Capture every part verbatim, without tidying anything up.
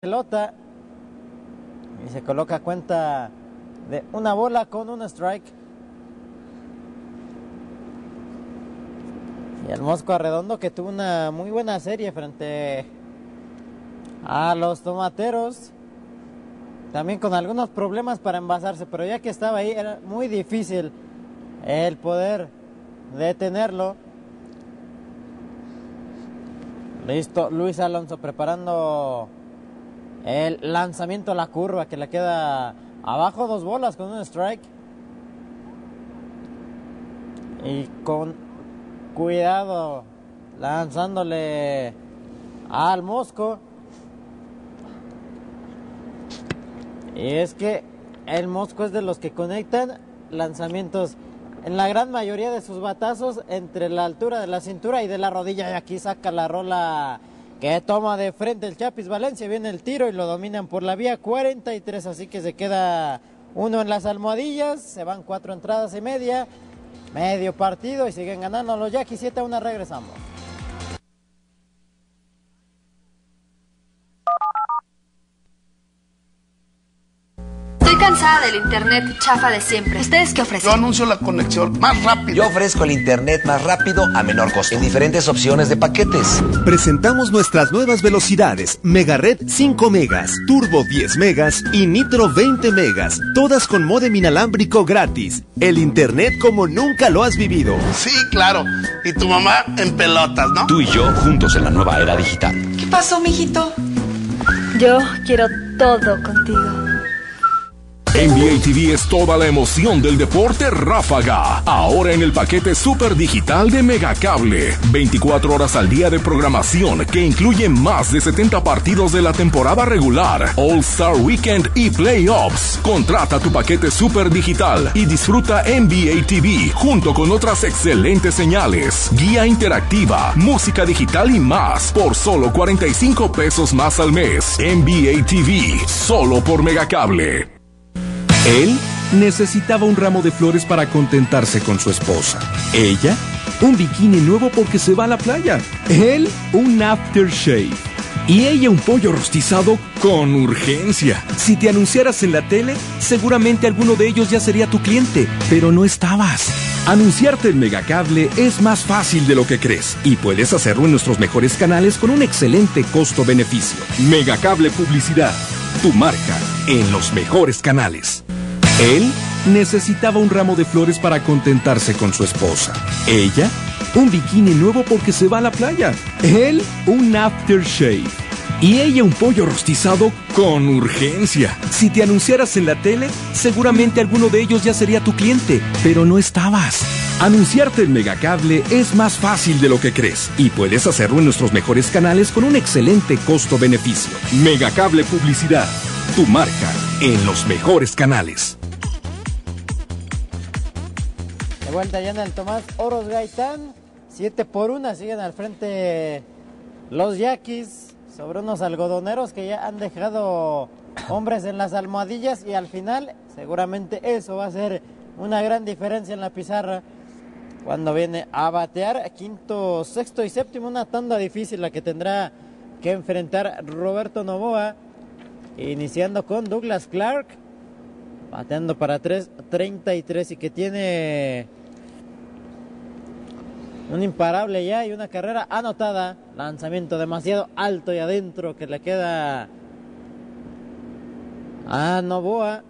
pelota y se coloca a cuenta de una bola con un strike. Y el Mosco Arredondo, que tuvo una muy buena serie frente a los Tomateros, también con algunos problemas para envasarse, pero ya que estaba ahí era muy difícil el poder detenerlo. Listo, Luis Alonso preparando el lanzamiento a la curva, que le queda abajo, dos bolas con un strike. Y con cuidado lanzándole al Mosco. Y es que el Mosco es de los que conectan lanzamientos en la gran mayoría de sus batazos entre la altura de la cintura y de la rodilla. Y aquí saca la rola que toma de frente el Chapis Valencia. Viene el tiro y lo dominan por la vía cuarenta y tres. Así que se queda uno en las almohadillas. Se van cuatro entradas y media. Medio partido y siguen ganando los Yaquis. siete a uno, regresamos. Estoy cansada del internet chafa de siempre. ¿Ustedes qué ofrecen? Yo anuncio la conexión más rápida. Yo ofrezco el internet más rápido a menor costo en diferentes opciones de paquetes. Presentamos nuestras nuevas velocidades: Megared cinco megas, Turbo diez megas y Nitro veinte megas, todas con módem inalámbrico gratis. El internet como nunca lo has vivido. Sí, claro. Y tu mamá en pelotas, ¿no? Tú y yo juntos en la nueva era digital. ¿Qué pasó, mijito? Yo quiero todo contigo. N B A T V es toda la emoción del deporte ráfaga. Ahora en el paquete super digital de Megacable. veinticuatro horas al día de programación que incluye más de setenta partidos de la temporada regular, All-Star Weekend y Playoffs. Contrata tu paquete super digital y disfruta N B A T V junto con otras excelentes señales, guía interactiva, música digital y más por solo cuarenta y cinco pesos más al mes. N B A T V, solo por Megacable. Él necesitaba un ramo de flores para contentarse con su esposa. Ella, un bikini nuevo porque se va a la playa. Él, un aftershave. Y ella, un pollo rostizado con urgencia. Si te anunciaras en la tele, seguramente alguno de ellos ya sería tu cliente, pero no estabas. Anunciarte en Megacable es más fácil de lo que crees y puedes hacerlo en nuestros mejores canales con un excelente costo-beneficio. Megacable Publicidad, tu marca en los mejores canales. Él necesitaba un ramo de flores para contentarse con su esposa. Ella, un bikini nuevo porque se va a la playa. Él, un aftershave. Y ella, un pollo rostizado con urgencia. Si te anunciaras en la tele, seguramente alguno de ellos ya sería tu cliente, pero no estabas. Anunciarte en Megacable es más fácil de lo que crees y puedes hacerlo en nuestros mejores canales con un excelente costo-beneficio. Megacable Publicidad, tu marca en los mejores canales. De vuelta ya en el Tomás Oros Gaitán, siete por uno, siguen al frente los Yaquis sobre unos algodoneros que ya han dejado hombres en las almohadillas, y al final seguramente eso va a ser una gran diferencia en la pizarra cuando viene a batear. Quinto, sexto y séptimo, una tanda difícil la que tendrá que enfrentar Roberto Novoa, iniciando con Douglas Clark, bateando para tres treinta y tres y que tiene un imparable ya y una carrera anotada. Lanzamiento demasiado alto y adentro que le queda a Novoa.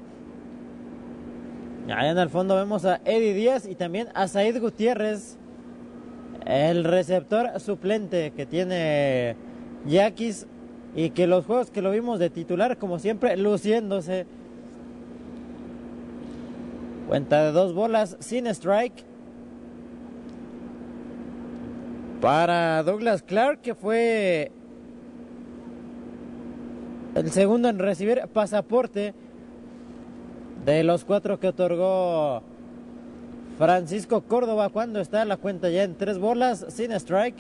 Allá en el fondo vemos a Eddie Díaz y también a Said Gutiérrez, el receptor suplente que tiene Yaquis, y que los juegos que lo vimos de titular, como siempre, luciéndose. Cuenta de dos bolas sin strike para Douglas Clark, que fue el segundo en recibir pasaporte de los cuatro que otorgó Francisco Córdoba, cuando está la cuenta ya en tres bolas sin strike.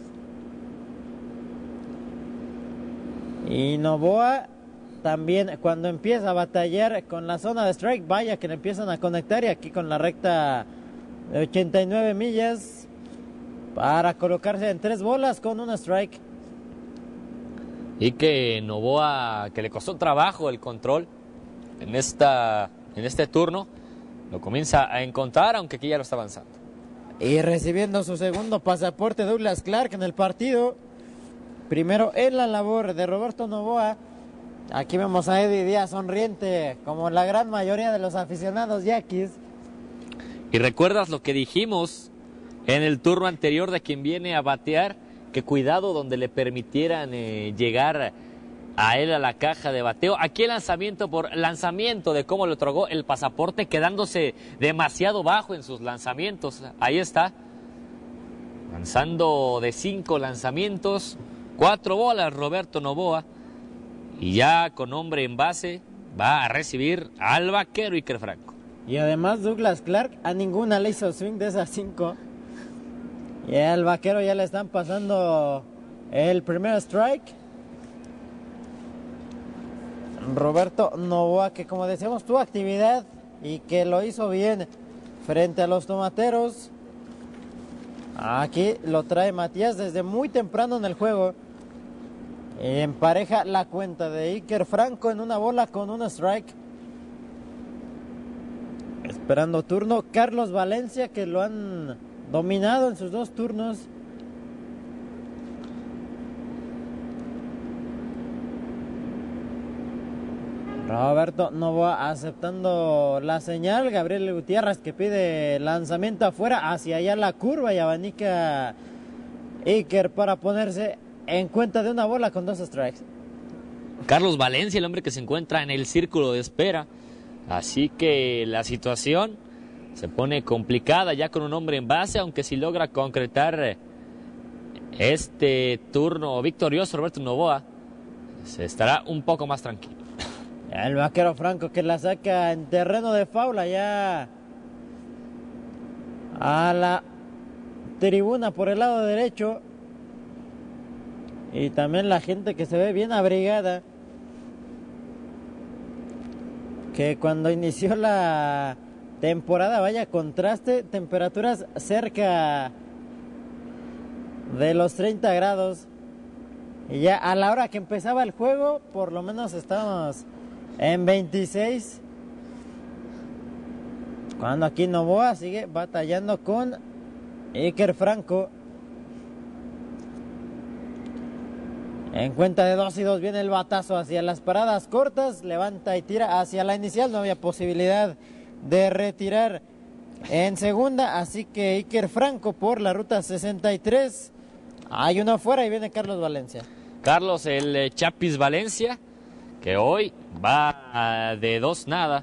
Y Novoa también, cuando empieza a batallar con la zona de strike, vaya que le empiezan a conectar, y aquí con la recta de ochenta y nueve millas para colocarse en tres bolas con un strike. y que Novoa, que le costó trabajo el control en, esta, en este turno, lo comienza a encontrar, aunque aquí ya lo está avanzando. Y recibiendo su segundo pasaporte Douglas Clark en el partido. Primero en la labor de Roberto Novoa. Aquí vemos a Eddie Díaz sonriente, como la gran mayoría de los aficionados yaquis. Y recuerdas lo que dijimos en el turno anterior de quien viene a batear, que cuidado donde le permitieran eh, llegar a él a la caja de bateo. Aquí el lanzamiento por lanzamiento de cómo le otorgó el pasaporte, quedándose demasiado bajo en sus lanzamientos. Ahí está, lanzando de cinco lanzamientos, cuatro bolas Roberto Novoa, y ya con hombre en base va a recibir al vaquero Iker Franco. Y además Douglas Clark a ninguna le hizo swing de esas cinco. Y al vaquero ya le están pasando el primer strike. Roberto Novoa, que como decíamos tuvo actividad y que lo hizo bien frente a los tomateros. Aquí lo trae Matías desde muy temprano en el juego. Empareja la cuenta de Iker Franco en una bola con un strike. Esperando turno Carlos Valencia, que lo han dominado en sus dos turnos. Roberto Novoa aceptando la señal. Gabriel Gutiérrez, que pide lanzamiento afuera, hacia allá la curva, y abanica Iker para ponerse en cuenta de una bola con dos strikes. Carlos Valencia, el hombre que se encuentra en el círculo de espera. Así que la situación se pone complicada ya con un hombre en base, aunque si logra concretar este turno victorioso Roberto Novoa, se estará un poco más tranquilo. El vaquero Franco, que la saca en terreno de faula ya a la tribuna por el lado derecho. Y también la gente que se ve bien abrigada, que cuando inició la temporada, vaya contraste, temperaturas cerca de los treinta grados. Y ya a la hora que empezaba el juego, por lo menos estábamos en veintiséis. Cuando aquí Novoa sigue batallando con Iker Franco. En cuenta de dos y dos viene el batazo hacia las paradas cortas. Levanta y tira hacia la inicial. No había posibilidad de retirar en segunda. Así que Iker Franco por la ruta sesenta y tres. Hay uno afuera y viene Carlos Valencia. Carlos, el eh, Chapis Valencia, que hoy va de dos nada.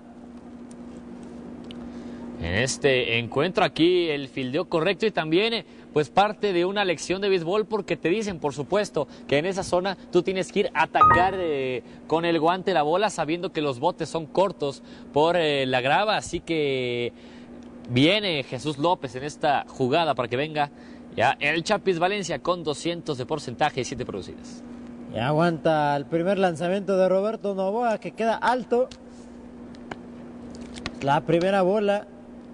En este encuentro aquí el fildeo correcto y también pues parte de una lección de béisbol, porque te dicen por supuesto que en esa zona tú tienes que ir a atacar eh, con el guante la bola, sabiendo que los botes son cortos por eh, la grava. Así que viene Jesús López en esta jugada para que venga ya el Chapis Valencia con doscientos de porcentaje y siete producidas. Y aguanta el primer lanzamiento de Roberto Novoa, que queda alto. La primera bola.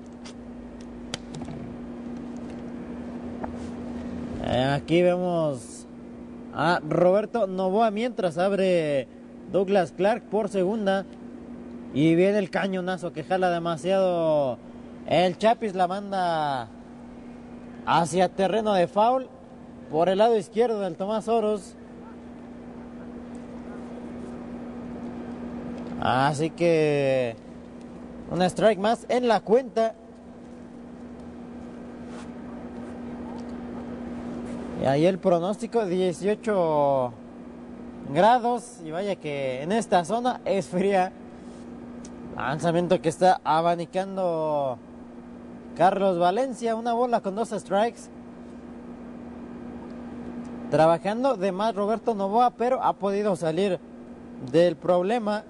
Aquí vemos a Roberto Novoa mientras abre Douglas Clark por segunda. Y viene el cañonazo que jala demasiado. El Chapis la manda hacia terreno de foul por el lado izquierdo del Tomás Oros. Así que un strike más en la cuenta. Y ahí el pronóstico, dieciocho grados. Y vaya que en esta zona es fría. Lanzamiento que está abanicando Carlos Valencia. Una bola con dos strikes. Trabajando de más Roberto Novoa, pero ha podido salir del problema.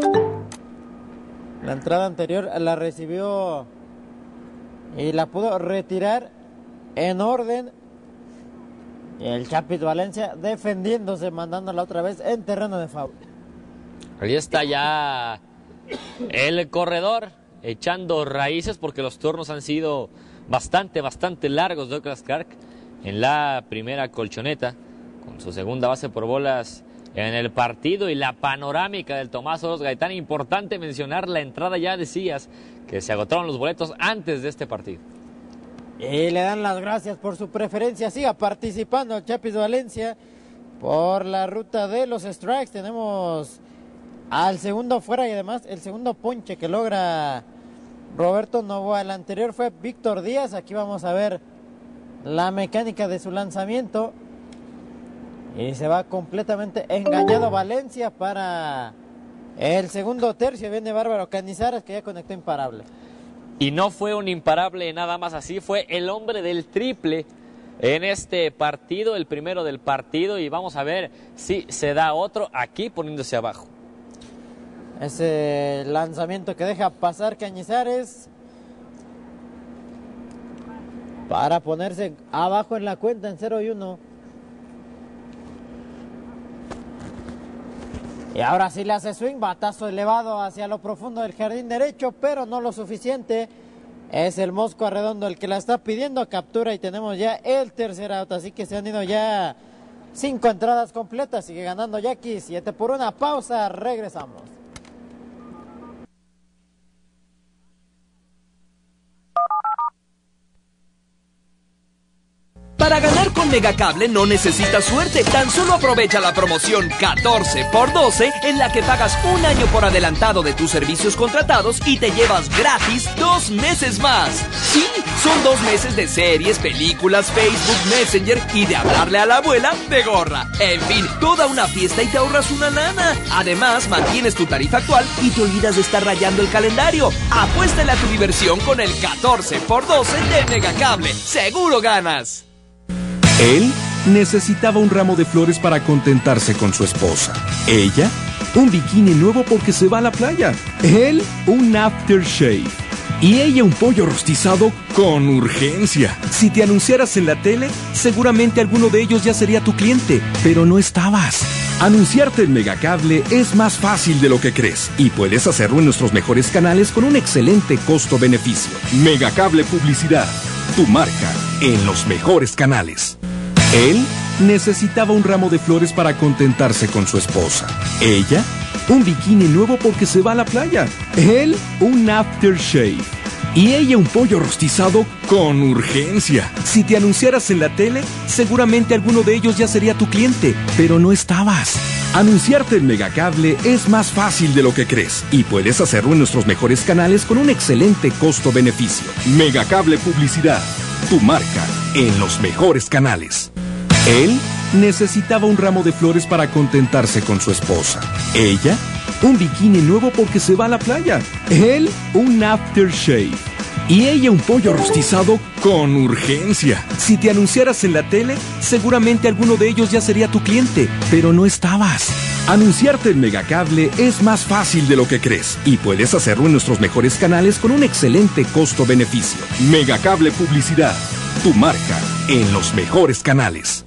La entrada anterior la recibió y la pudo retirar en orden. Y el Chapis Valencia defendiéndose, mandándola otra vez en terreno de foul. Ahí está ya el corredor echando raíces, porque los turnos han sido bastante, bastante largos. Douglas Clark en la primera colchoneta, con su segunda base por bolas en el partido y la panorámica del Tomás Oroz Gaitán. Importante mencionar la entrada, ya decías que se agotaron los boletos antes de este partido. Y le dan las gracias por su preferencia. Siga participando el Chapis Valencia por la ruta de los strikes. Tenemos al segundo fuera y además el segundo ponche que logra Roberto Novoa. El anterior fue Víctor Díaz. Aquí vamos a ver la mecánica de su lanzamiento. Y se va completamente engañado Valencia para el segundo tercio. Viene Bárbaro Canizares, que ya conectó imparable. Y no fue un imparable nada más así, fue el hombre del triple en este partido, el primero del partido. Y vamos a ver si se da otro aquí poniéndose abajo. Ese lanzamiento que deja pasar Cañizares para ponerse abajo en la cuenta en cero y uno. Y ahora sí le hace swing, batazo elevado hacia lo profundo del jardín derecho, pero no lo suficiente. Es el Mosco Arredondo el que la está pidiendo captura y tenemos ya el tercer out. Así que se han ido ya cinco entradas completas. Sigue ganando Jackie, siete por una. Pausa, regresamos. Para ganar con Megacable no necesitas suerte, tan solo aprovecha la promoción catorce por doce en la que pagas un año por adelantado de tus servicios contratados y te llevas gratis dos meses más. Sí, son dos meses de series, películas, Facebook, Messenger y de hablarle a la abuela de gorra. En fin, toda una fiesta y te ahorras una lana. Además, mantienes tu tarifa actual y te olvidas de estar rayando el calendario. Apuéstale a tu diversión con el catorce por doce de Megacable. ¡Seguro ganas! Él necesitaba un ramo de flores para contentarse con su esposa. Ella, un bikini nuevo porque se va a la playa. Él, un aftershave. Y ella, un pollo rostizado con urgencia. Si te anunciaras en la tele, seguramente alguno de ellos ya sería tu cliente, pero no estabas. Anunciarte en Megacable es más fácil de lo que crees y puedes hacerlo en nuestros mejores canales con un excelente costo-beneficio. Megacable Publicidad, tu marca en los mejores canales. Él necesitaba un ramo de flores para contentarse con su esposa. Ella, un bikini nuevo porque se va a la playa. Él, un aftershave. Y ella, un pollo rostizado con urgencia. Si te anunciaras en la tele, seguramente alguno de ellos ya sería tu cliente, pero no estabas. Anunciarte en Megacable es más fácil de lo que crees y puedes hacerlo en nuestros mejores canales con un excelente costo-beneficio. Megacable Publicidad, tu marca en los mejores canales. Él necesitaba un ramo de flores para contentarse con su esposa. Ella, un bikini nuevo porque se va a la playa. Él, un aftershave. Y ella, un pollo rostizado con urgencia. Si te anunciaras en la tele, seguramente alguno de ellos ya sería tu cliente, pero no estabas. Anunciarte en Megacable es más fácil de lo que crees y puedes hacerlo en nuestros mejores canales con un excelente costo-beneficio. Megacable Publicidad, tu marca en los mejores canales.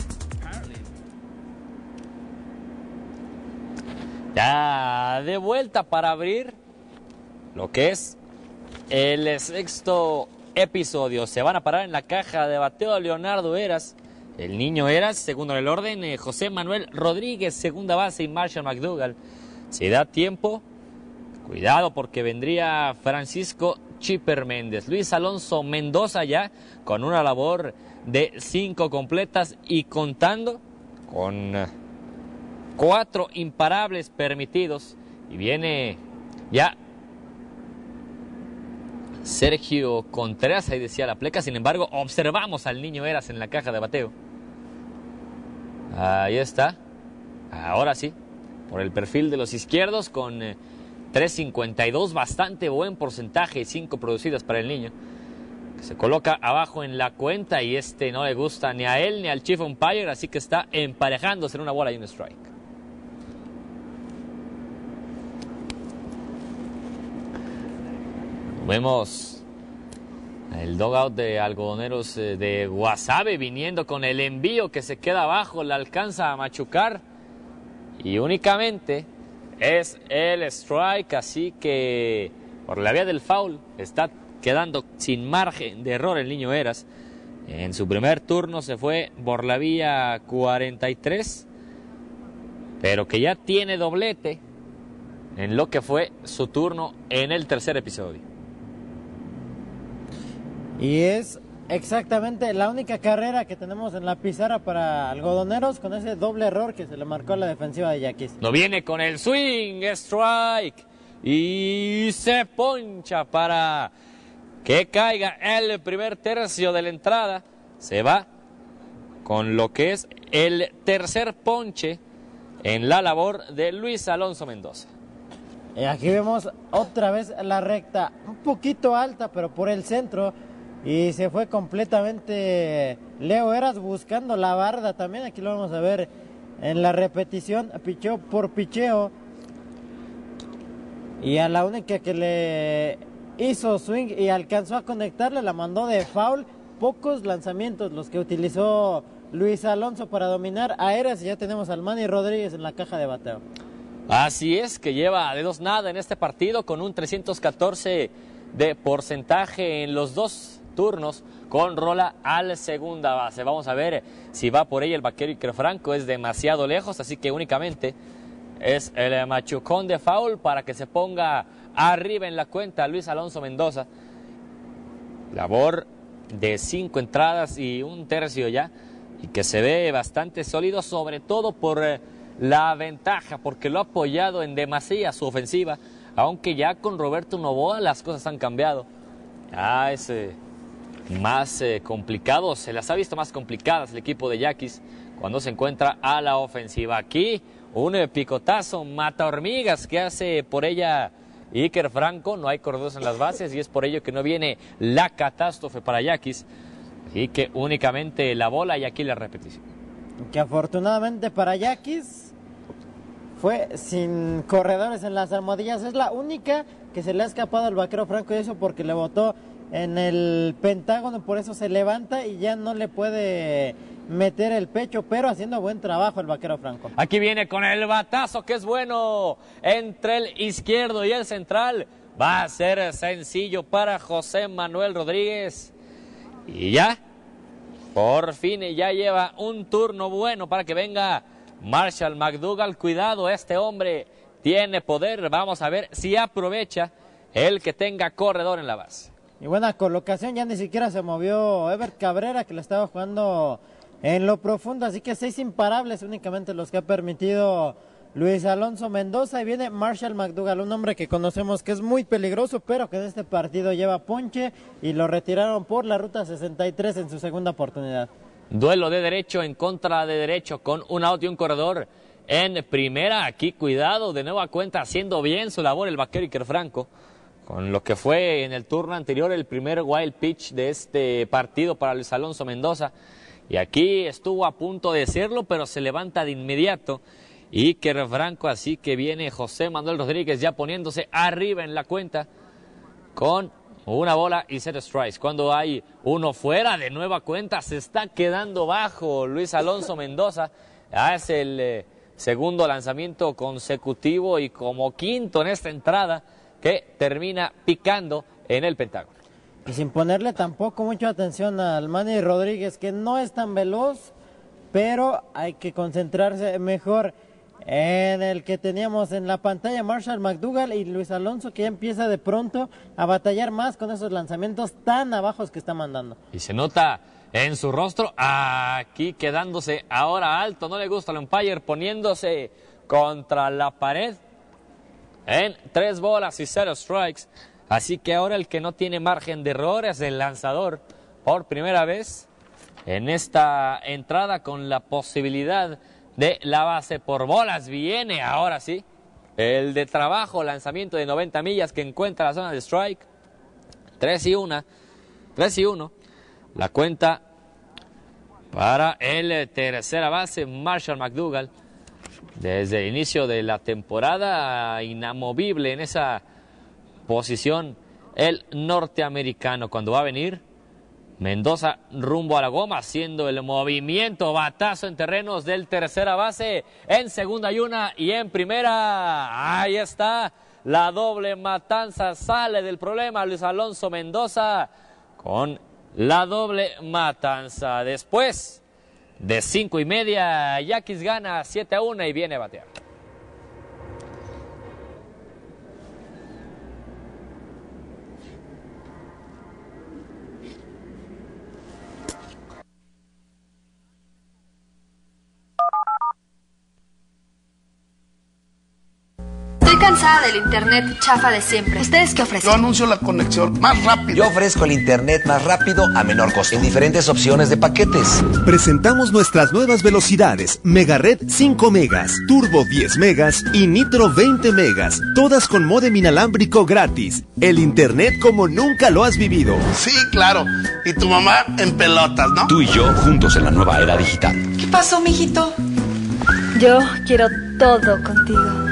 Ya de vuelta para abrir lo que es el sexto episodio. Se van a parar en la caja de bateo Leonardo Eras, el niño Eras, segundo en el orden, eh, José Manuel Rodríguez, segunda base, y Marshall McDougall. Si da tiempo, cuidado porque vendría Francisco Chipper Méndez. Luis Alonso Mendoza ya con una labor de cinco completas y contando con cuatro imparables permitidos. Y viene ya Sergio Contreras, ahí decía la pleca. Sin embargo, observamos al niño Eras en la caja de bateo. Ahí está. Ahora sí, por el perfil de los izquierdos con eh, tres cincuenta y dos, bastante buen porcentaje y cinco producidas para el niño. Que se coloca abajo en la cuenta y este no le gusta ni a él ni al Chief Umpire, así que está emparejándose en una bola y un strike. Vemos el dogout de Algodoneros de Guasave viniendo con el envío que se queda abajo, le alcanza a machucar y únicamente es el strike, así que por la vía del foul está quedando sin margen de error el niño Eras. En su primer turno se fue por la vía cuarenta y tres pero que ya tiene doblete en lo que fue su turno en el tercer episodio. Y es exactamente la única carrera que tenemos en la pizarra para algodoneros, con ese doble error que se le marcó a la defensiva de Yaquis. No viene con el swing, strike, y se poncha para que caiga el primer tercio de la entrada. Se va con lo que es el tercer ponche en la labor de Luis Alonso Mendoza. Y aquí vemos otra vez la recta, un poquito alta, pero por el centro. Y se fue completamente Leo Eras buscando la barda también. Aquí lo vamos a ver en la repetición, picheo por picheo. Y a la única que le hizo swing y alcanzó a conectarle, la mandó de foul. Pocos lanzamientos los que utilizó Luis Alonso para dominar a Eras. Y ya tenemos al Manny Rodríguez en la caja de bateo. Así es, que lleva de dos nada en este partido con un trescientos catorce de porcentaje en los dos turnos, con rola al segunda base. Vamos a ver si va por ella el vaquero Iker Franco. Es demasiado lejos, así que únicamente es el machucón de foul para que se ponga arriba en la cuenta Luis Alonso Mendoza. Labor de cinco entradas y un tercio ya, y que se ve bastante sólido, sobre todo por eh, la ventaja, porque lo ha apoyado en demasía su ofensiva, aunque ya con Roberto Novoa las cosas han cambiado. Ya es eh, más eh, complicado, se las ha visto más complicadas el equipo de Yaquis cuando se encuentra a la ofensiva. Aquí un eh, picotazo mata hormigas que hace por ella Iker Franco. No hay corredores en las bases y es por ello que no viene la catástrofe para Yaquis, y que únicamente la bola. Y aquí la repetición, que afortunadamente para Yaquis fue sin corredores en las almohadillas. Es la única que se le ha escapado al vaquero Franco, y eso porque le botó en el pentágono, por eso se levanta y ya no le puede meter el pecho, pero haciendo buen trabajo el vaquero Franco. Aquí viene con el batazo, que es bueno, entre el izquierdo y el central. Va a ser sencillo para José Manuel Rodríguez. Y ya, por fin, ya lleva un turno bueno para que venga Marshall McDougall. Cuidado, este hombre tiene poder. Vamos a ver si aprovecha el que tenga corredor en la base. Y buena colocación, ya ni siquiera se movió Ever Cabrera, que le estaba jugando en lo profundo, así que seis imparables únicamente los que ha permitido Luis Alonso Mendoza. Y viene Marshall McDougall, un hombre que conocemos que es muy peligroso, pero que en este partido lleva ponche y lo retiraron por la ruta sesenta y tres en su segunda oportunidad. Duelo de derecho en contra de derecho, con un out y un corredor en primera. Aquí cuidado, de nueva cuenta, haciendo bien su labor el vaquero Iker Franco, con lo que fue en el turno anterior el primer wild pitch de este partido para Luis Alonso Mendoza. Y aquí estuvo a punto de hacerlo, pero se levanta de inmediato Iker Franco, así que viene José Manuel Rodríguez ya poniéndose arriba en la cuenta con una bola y cero strikes. Cuando hay uno fuera, de nueva cuenta se está quedando bajo Luis Alonso Mendoza. Ya es el eh, segundo lanzamiento consecutivo y como quinto en esta entrada, que termina picando en el pentágono. Y sin ponerle tampoco mucha atención al Manny Rodríguez, que no es tan veloz, pero hay que concentrarse mejor en el que teníamos en la pantalla, Marshall McDougall, y Luis Alonso, que ya empieza de pronto a batallar más con esos lanzamientos tan abajos que está mandando. Y se nota en su rostro, aquí quedándose ahora alto, no le gusta al umpire, poniéndose contra la pared en tres bolas y cero strikes. Así que ahora el que no tiene margen de error es el lanzador, por primera vez en esta entrada, con la posibilidad de la base por bolas. Viene ahora sí el de trabajo, lanzamiento de noventa millas que encuentra la zona de strike. tres y uno, tres y uno la cuenta para el tercera base Marshall McDougall. Desde el inicio de la temporada, inamovible en esa posición el norteamericano. Cuando va a venir Mendoza rumbo a la goma, haciendo el movimiento, batazo en terrenos del tercera base, en segunda y una y en primera. Ahí está la doble matanza, sale del problema Luis Alonso Mendoza con la doble matanza. Después de cinco y media. Yaquis gana siete a uno y viene a batear. Estoy cansada del internet chafa de siempre. ¿Ustedes qué ofrecen? Yo anuncio la conexión más rápida. Yo ofrezco el internet más rápido a menor costo en diferentes opciones de paquetes. Presentamos nuestras nuevas velocidades: Megared cinco megas, Turbo diez megas y Nitro veinte megas, todas con módem inalámbrico gratis. El internet como nunca lo has vivido. Sí, claro. Y tu mamá en pelotas, ¿no? Tú y yo juntos en la nueva era digital. ¿Qué pasó, mijito? Yo quiero todo contigo.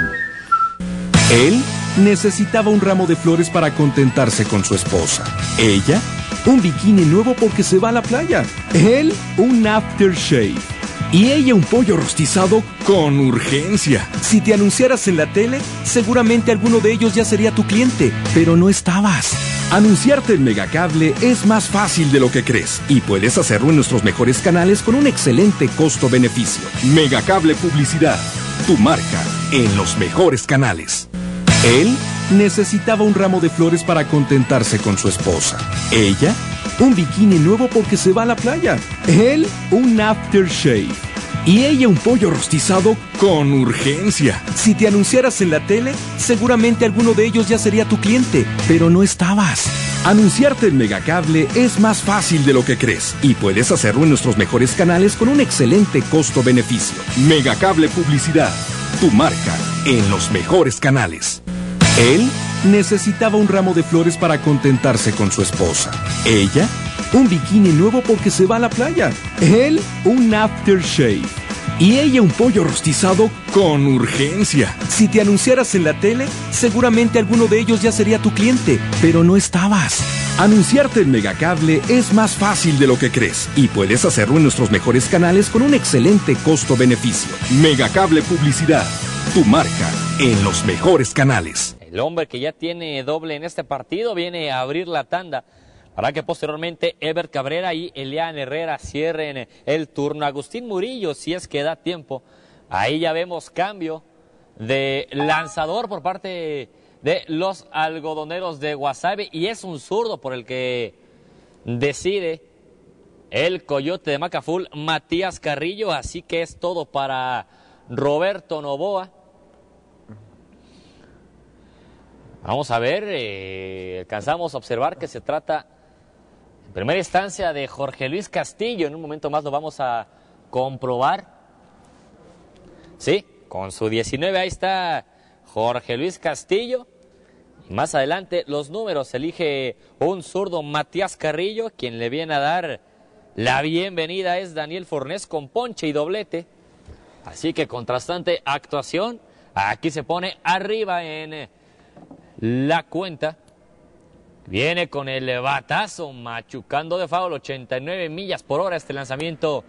Él necesitaba un ramo de flores para contentarse con su esposa. Ella, un bikini nuevo porque se va a la playa. Él, un aftershave. Y ella, un pollo rostizado con urgencia. Si te anunciaras en la tele, seguramente alguno de ellos ya sería tu cliente, pero no estabas. Anunciarte en Megacable es más fácil de lo que crees y puedes hacerlo en nuestros mejores canales con un excelente costo-beneficio. Megacable Publicidad, tu marca en los mejores canales. Él necesitaba un ramo de flores para contentarse con su esposa. Ella, un bikini nuevo porque se va a la playa. Él, un aftershave. Y ella, un pollo rostizado con urgencia. Si te anunciaras en la tele, seguramente alguno de ellos ya sería tu cliente, pero no estabas. Anunciarte en Megacable es más fácil de lo que crees y puedes hacerlo en nuestros mejores canales con un excelente costo-beneficio. Megacable Publicidad, tu marca en los mejores canales. Él necesitaba un ramo de flores para contentarse con su esposa. Ella, un bikini nuevo porque se va a la playa. Él, un aftershave. Y ella, un pollo rostizado con urgencia. Si te anunciaras en la tele, seguramente alguno de ellos ya sería tu cliente, pero no estabas. Anunciarte en Megacable es más fácil de lo que crees y puedes hacerlo en nuestros mejores canales con un excelente costo-beneficio. Megacable Publicidad, tu marca en los mejores canales. El hombre que ya tiene doble en este partido viene a abrir la tanda para que posteriormente Ever Cabrera y Elian Herrera cierren el turno. Agustín Murillo, si es que da tiempo. Ahí ya vemos cambio de lanzador por parte de los algodoneros de Guasave y es un zurdo por el que decide el coyote de Macaful, Matías Carrillo. Así que es todo para Roberto Novoa. Vamos a ver, eh, alcanzamos a observar que se trata en primera instancia de Jorge Luis Castillo. En un momento más lo vamos a comprobar. Sí, con su diecinueve ahí está Jorge Luis Castillo. Y más adelante los números, elige un zurdo, Matías Carrillo. Quien le viene a dar la bienvenida es Daniel Fornés con ponche y doblete. Así que contrastante actuación. Aquí se pone arriba en la cuenta. Viene con el batazo, machucando de foul, ochenta y nueve millas por hora este lanzamiento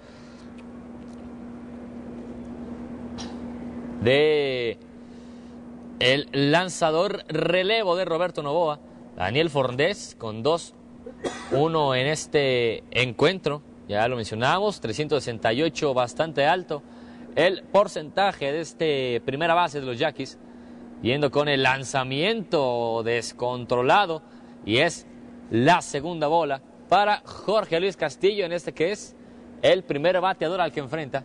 de el lanzador relevo de Roberto Novoa. Daniel Fornés con dos uno en este encuentro. Ya lo mencionamos, trescientos sesenta y ocho, bastante alto el porcentaje de este primera base de los Yaquis. Viendo con el lanzamiento descontrolado y es la segunda bola para Jorge Luis Castillo en este que es el primer bateador al que enfrenta.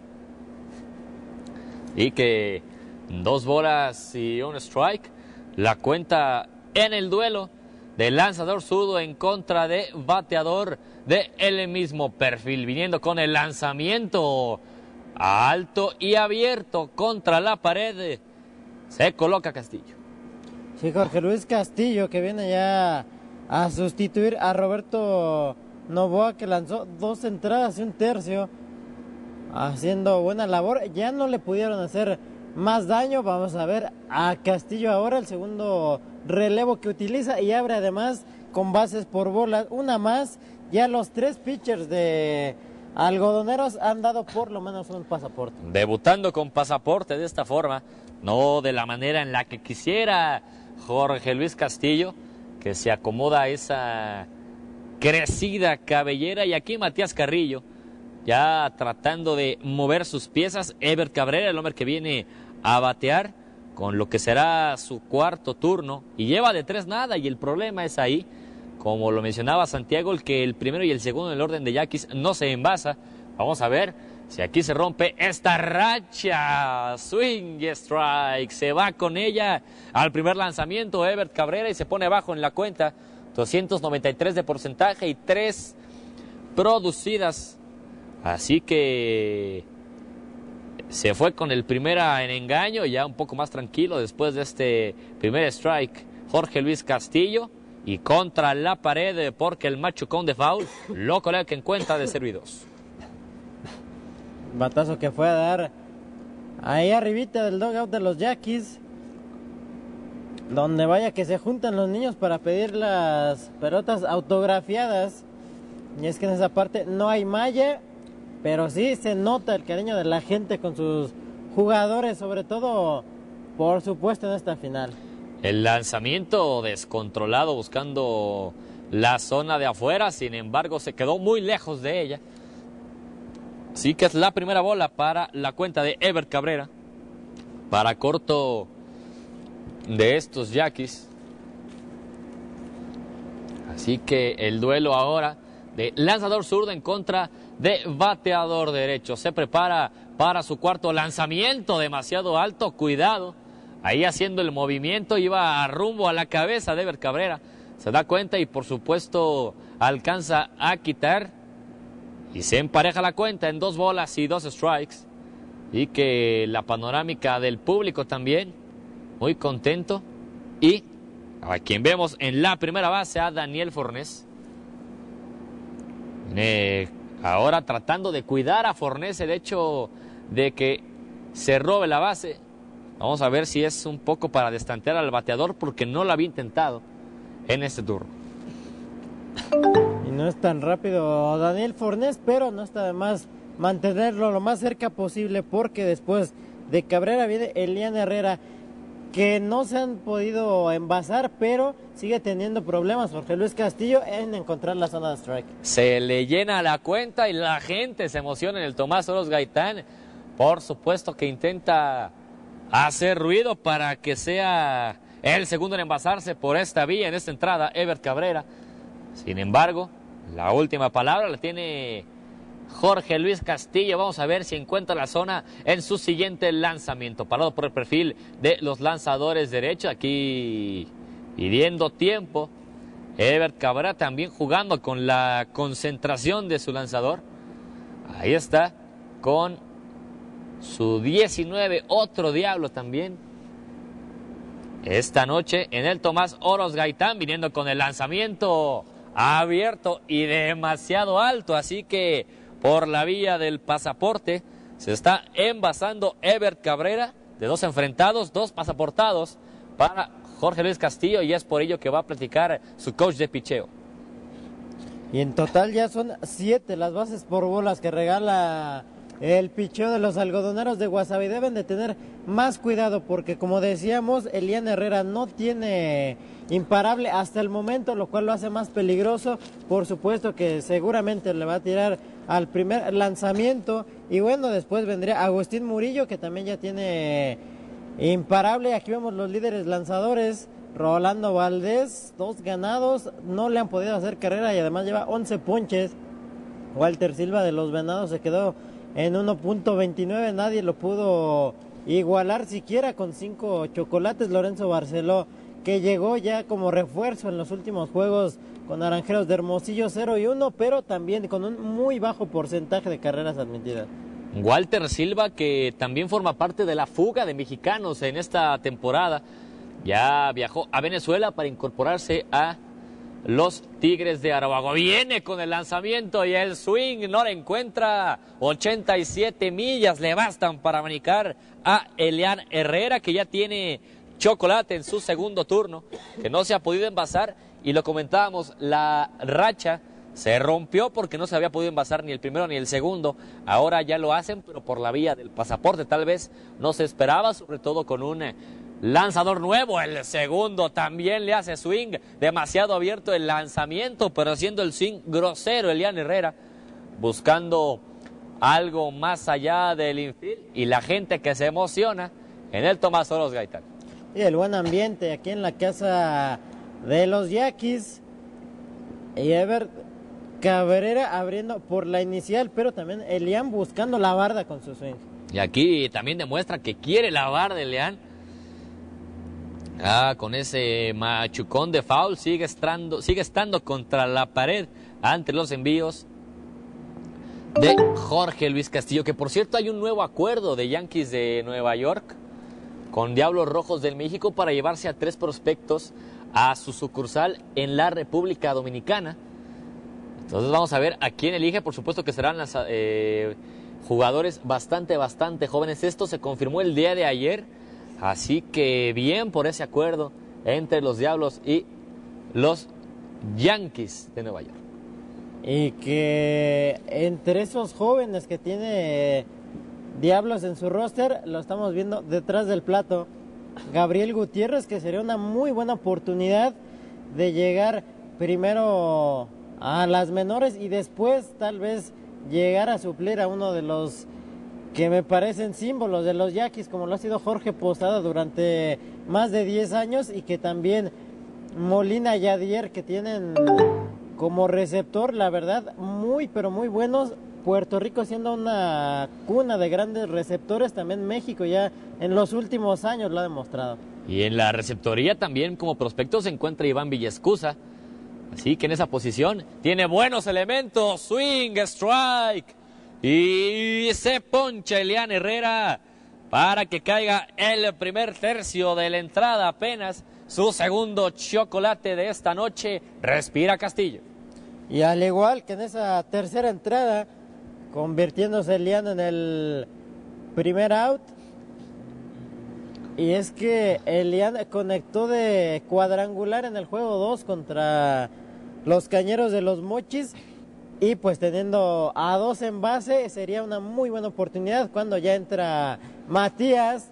Y que dos bolas y un strike, la cuenta en el duelo del lanzador zurdo en contra de bateador de el mismo perfil. Viniendo con el lanzamiento alto y abierto contra la pared. Se coloca Castillo. Sí, Jorge Luis Castillo, que viene ya a sustituir a Roberto Novoa, que lanzó dos entradas y un tercio, haciendo buena labor. Ya no le pudieron hacer más daño. Vamos a ver a Castillo ahora, el segundo relevo que utiliza, y abre además con bases por bolas, una más. Ya los tres pitchers de algodoneros han dado por lo menos un pasaporte. Debutando con pasaporte de esta forma, no de la manera en la que quisiera Jorge Luis Castillo, que se acomoda a esa crecida cabellera. Y aquí Matías Carrillo ya tratando de mover sus piezas. Ever Cabrera, el hombre que viene a batear con lo que será su cuarto turno, y lleva de tres nada, y el problema es ahí, como lo mencionaba Santiago, el que el primero y el segundo en el orden de yaquis no se envasa. Vamos a ver si aquí se rompe esta racha. Swing y strike, se va con ella al primer lanzamiento Ever Cabrera y se pone abajo en la cuenta. Doscientos noventa y tres de porcentaje y tres producidas, así que se fue con el primera en engaño, ya un poco más tranquilo después de este primer strike Jorge Luis Castillo, y contra la pared porque el machucón de foul lo coloca en cuenta de servidos. Batazo que fue a dar ahí arribita del dugout de los Yaquis, donde vaya que se juntan los niños para pedir las pelotas autografiadas. Y es que en esa parte no hay malla, pero sí se nota el cariño de la gente con sus jugadores, sobre todo, por supuesto, en esta final. El lanzamiento descontrolado buscando la zona de afuera, sin embargo se quedó muy lejos de ella. Sí que es la primera bola para la cuenta de Ever Cabrera, para corto de estos Yaquis. Así que el duelo ahora de lanzador zurdo en contra de bateador derecho. Se prepara para su cuarto lanzamiento, demasiado alto, cuidado. Ahí haciendo el movimiento, iba rumbo a la cabeza de Ever Cabrera. Se da cuenta y por supuesto alcanza a quitar. Y se empareja la cuenta en dos bolas y dos strikes. Y que la panorámica del público también, muy contento. Y a quien vemos en la primera base, a Daniel Fornés. Eh, ahora tratando de cuidar a Fornés el hecho de que se robe la base. Vamos a ver si es un poco para destantear al bateador, porque no lo había intentado en este turno. Y no es tan rápido Daniel Fornés, pero no está de más mantenerlo lo más cerca posible, porque después de Cabrera viene Elian Herrera, que no se han podido envasar, pero sigue teniendo problemas Jorge Luis Castillo en encontrar la zona de strike. Se le llena la cuenta y la gente se emociona en el Tomás Oroz Gaitán. Por supuesto que intenta hacer ruido para que sea el segundo en envasarse por esta vía, en esta entrada, Ever Cabrera. Sin embargo, la última palabra la tiene Jorge Luis Castillo. Vamos a ver si encuentra la zona en su siguiente lanzamiento. Parado por el perfil de los lanzadores derechos. Aquí pidiendo tiempo. Ever Cabrera también jugando con la concentración de su lanzador. Ahí está con su diecinueve, otro diablo también. Esta noche en el Tomás Oroz Gaitán, viniendo con el lanzamiento abierto y demasiado alto. Así que por la vía del pasaporte se está envasando Ever Cabrera, de dos enfrentados, dos pasaportados para Jorge Luis Castillo, y es por ello que va a platicar su coach de picheo. Y en total ya son siete las bases por bolas que regala el picheo de los algodoneros de Guasave. Deben de tener más cuidado porque, como decíamos, Elian Herrera no tiene imparable hasta el momento, lo cual lo hace más peligroso. Por supuesto que seguramente le va a tirar al primer lanzamiento. Y bueno, después vendría Agustín Murillo, que también ya tiene imparable. Aquí vemos los líderes lanzadores. Rolando Valdés, dos ganados, no le han podido hacer carrera y además lleva once ponches. Walter Silva de los Venados se quedó en uno punto veintinueve, nadie lo pudo igualar siquiera con cinco chocolates. Lorenzo Barceló, que llegó ya como refuerzo en los últimos juegos con Naranjeros de Hermosillo, cero y uno, pero también con un muy bajo porcentaje de carreras admitidas. Walter Silva, que también forma parte de la fuga de mexicanos en esta temporada, ya viajó a Venezuela para incorporarse a los Tigres de Arauagua. Viene con el lanzamiento y el swing no le encuentra. ochenta y siete millas le bastan para abanicar a Elian Herrera, que ya tiene chocolate en su segundo turno, que no se ha podido envasar. Y lo comentábamos, la racha se rompió porque no se había podido envasar ni el primero ni el segundo. Ahora ya lo hacen, pero por la vía del pasaporte. Tal vez no se esperaba, sobre todo con un lanzador nuevo. El segundo también le hace swing, demasiado abierto el lanzamiento, pero haciendo el swing grosero Elian Herrera, buscando algo más allá del infield y la gente que se emociona en el Tomás Oroz Gaitán. Y el buen ambiente aquí en la casa de los Yaquis. Y Ever Cabrera abriendo por la inicial, pero también Elian buscando la barda con su swing. Y aquí también demuestra que quiere la barda de Elian. Ah, con ese machucón de foul sigue estando, sigue estando contra la pared ante los envíos de Jorge Luis Castillo, que por cierto hay un nuevo acuerdo de Yankees de Nueva York con Diablos Rojos del México para llevarse a tres prospectos a su sucursal en la República Dominicana. Entonces vamos a ver a quién elige. Por supuesto que serán las, eh, jugadores bastante, bastante jóvenes. Esto se confirmó el día de ayer, así que bien por ese acuerdo entre los Diablos y los Yankees de Nueva York. Y que entre esos jóvenes que tiene Diablos en su roster, lo estamos viendo detrás del plato, Gabriel Gutiérrez, que sería una muy buena oportunidad de llegar primero a las menores y después tal vez llegar a suplir a uno de los que me parecen símbolos de los Yaquis, como lo ha sido Jorge Posada durante más de diez años, y que también Molina y Adier, que tienen como receptor, la verdad, muy pero muy buenos. Puerto Rico siendo una cuna de grandes receptores, también México ya en los últimos años lo ha demostrado. Y en la receptoría también como prospecto se encuentra Iván Villescusa, así que en esa posición tiene buenos elementos, swing, strike, y se poncha Elian Herrera para que caiga el primer tercio de la entrada, apenas su segundo chocolate de esta noche. Respira Castillo. Y al igual que en esa tercera entrada, convirtiéndose Elian en el primer out. Y es que Elian conectó de cuadrangular en el juego dos contra los Cañeros de los Mochis. Y pues teniendo a dos en base, sería una muy buena oportunidad cuando ya entra Matías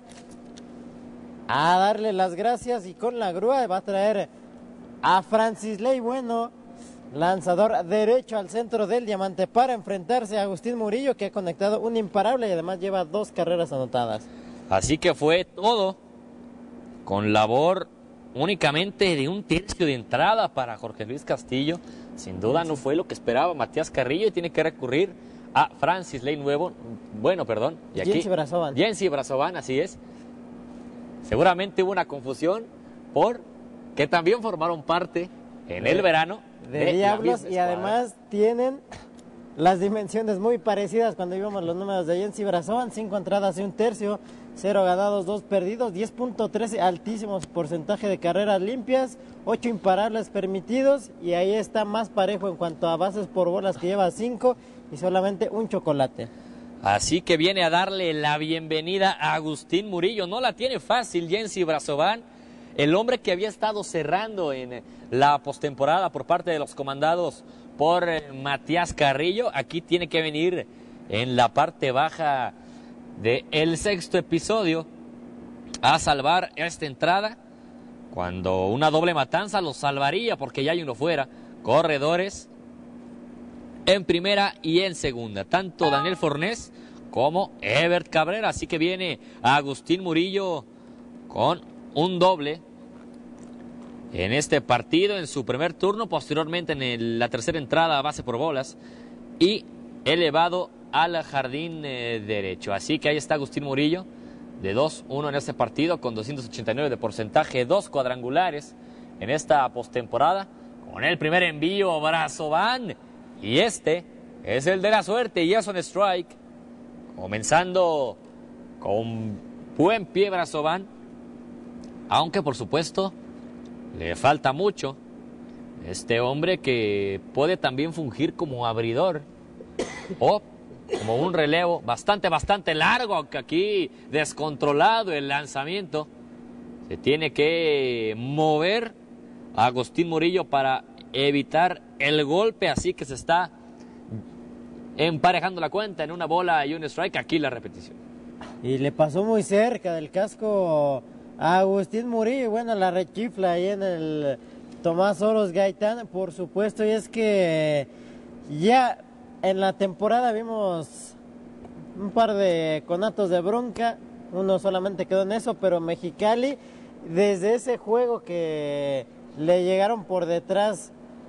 a darle las gracias, y con la grúa va a traer a Francis Ley Bueno, lanzador derecho al centro del diamante, para enfrentarse a Agustín Murillo, que ha conectado un imparable y además lleva dos carreras anotadas. Así que fue todo con labor únicamente de un tercio de entrada para Jorge Luis Castillo. Sin duda no fue lo que esperaba Matías Carrillo y tiene que recurrir a Francis Ley Nuevo, bueno, perdón, y aquí Jensi Brazovan. Jensi Brazovan, así es. Seguramente hubo una confusión por que también formaron parte en el verano de, de Diablos, y además tienen las dimensiones muy parecidas. Cuando vimos los números de Jensi Brazovan, cinco entradas y un tercio, cero ganados, dos perdidos, diez punto trece, altísimo porcentaje de carreras limpias, ocho imparables permitidos, y ahí está más parejo en cuanto a bases por bolas, que lleva cinco y solamente un chocolate. Así que viene a darle la bienvenida a Agustín Murillo. No la tiene fácil Jensi Brazovan, el hombre que había estado cerrando en la postemporada por parte de los comandados por Matías Carrillo. Aquí tiene que venir en la parte baja del sexto episodio a salvar esta entrada, cuando una doble matanza lo salvaría porque ya hay uno fuera. Corredores en primera y en segunda, tanto Daniel Fornés como Ebert Cabrera. Así que viene Agustín Murillo con un doble en este partido, en su primer turno, posteriormente en el, la tercera entrada a base por bolas y elevado al jardín eh, derecho. Así que ahí está Agustín Murillo de dos uno en este partido, con doscientos ochenta y nueve de porcentaje, dos cuadrangulares en esta postemporada, con el primer envío Brazovan, y este es el de la suerte, y es un strike, comenzando con buen pie Brazovan, aunque por supuesto le falta mucho. Este hombre que puede también fungir como abridor o como un relevo bastante, bastante largo, aunque aquí descontrolado el lanzamiento. Se tiene que mover a Agustín Murillo para evitar el golpe, así que se está emparejando la cuenta en una bola y un strike. Aquí la repetición. Y le pasó muy cerca del casco a Agustín Murillo, y bueno, la rechifla ahí en el Tomás Oroz Gaitán, por supuesto. Y es que ya en la temporada vimos un par de conatos de bronca, uno solamente quedó en eso, pero Mexicali, desde ese juego que le llegaron por detrás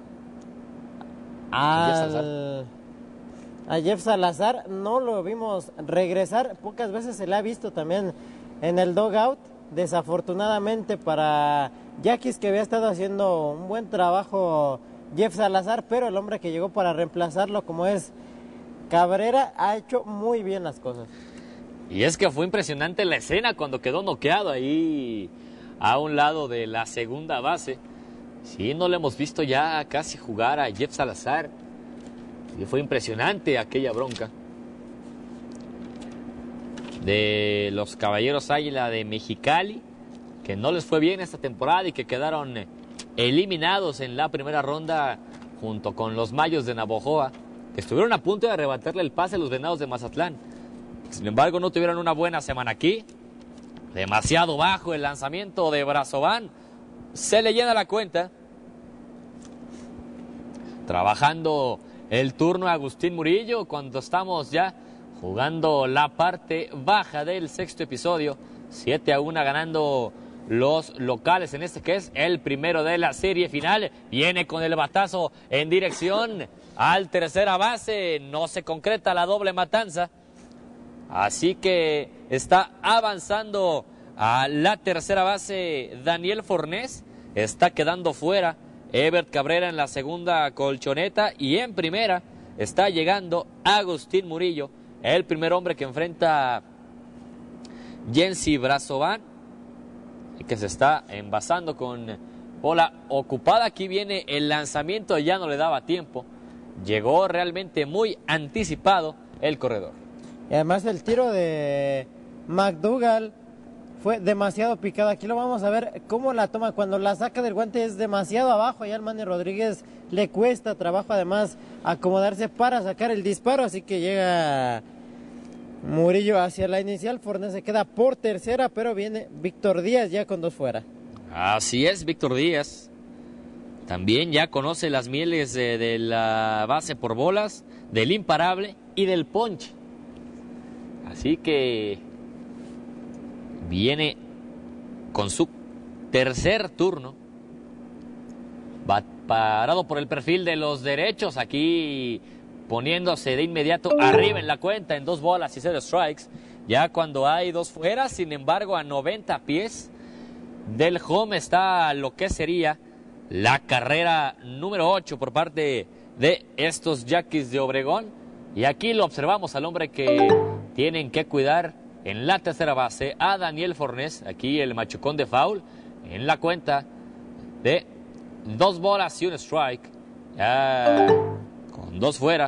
al, a Jeff Salazar, no lo vimos regresar, pocas veces se le ha visto también en el dugout, desafortunadamente para Yaquis, que había estado haciendo un buen trabajo Jeff Salazar, pero el hombre que llegó para reemplazarlo, como es Cabrera, ha hecho muy bien las cosas. Y es que fue impresionante la escena cuando quedó noqueado ahí a un lado de la segunda base. Sí, no le hemos visto ya casi jugar a Jeff Salazar. Y fue impresionante aquella bronca de los Caballeros Águila de Mexicali, que no les fue bien esta temporada y que quedaron eliminados en la primera ronda junto con los Mayos de Navojoa, que estuvieron a punto de arrebatarle el pase a los Venados de Mazatlán. Sin embargo, no tuvieron una buena semana aquí. Demasiado bajo el lanzamiento de Brazovan. Se le llena la cuenta. Trabajando el turno a Agustín Murillo cuando estamos ya jugando la parte baja del sexto episodio. siete a uno ganando los locales en este que es el primero de la serie final. Viene con el batazo en dirección al tercera base. No se concreta la doble matanza. Así que está avanzando a la tercera base Daniel Fornés. Está quedando fuera Ebert Cabrera en la segunda colchoneta. Y en primera está llegando Agustín Murillo, el primer hombre que enfrenta Jensi Brazovan, y que se está envasando con bola ocupada. Aquí viene el lanzamiento, ya no le daba tiempo. Llegó realmente muy anticipado el corredor. Y además el tiro de McDougall fue demasiado picado. Aquí lo vamos a ver cómo la toma. Cuando la saca del guante es demasiado abajo. Ya al Manny Rodríguez le cuesta trabajo además acomodarse para sacar el disparo. Así que llega Murillo hacia la inicial. Fornés se queda por tercera, pero viene Víctor Díaz ya con dos fuera. Así es, Víctor Díaz. También ya conoce las mieles de, de la base por bolas, del imparable y del ponche. Así que viene con su tercer turno. Va parado por el perfil de los derechos. Aquí poniéndose de inmediato arriba en la cuenta en dos bolas y cero strikes. Ya cuando hay dos fuera, sin embargo, a noventa pies del home está lo que sería la carrera número ocho por parte de estos Yaquis de Obregón. Y aquí lo observamos al hombre que tienen que cuidar en la tercera base, a Daniel Fornés. Aquí el machucón de foul en la cuenta de dos bolas y un strike. Ya con dos fuera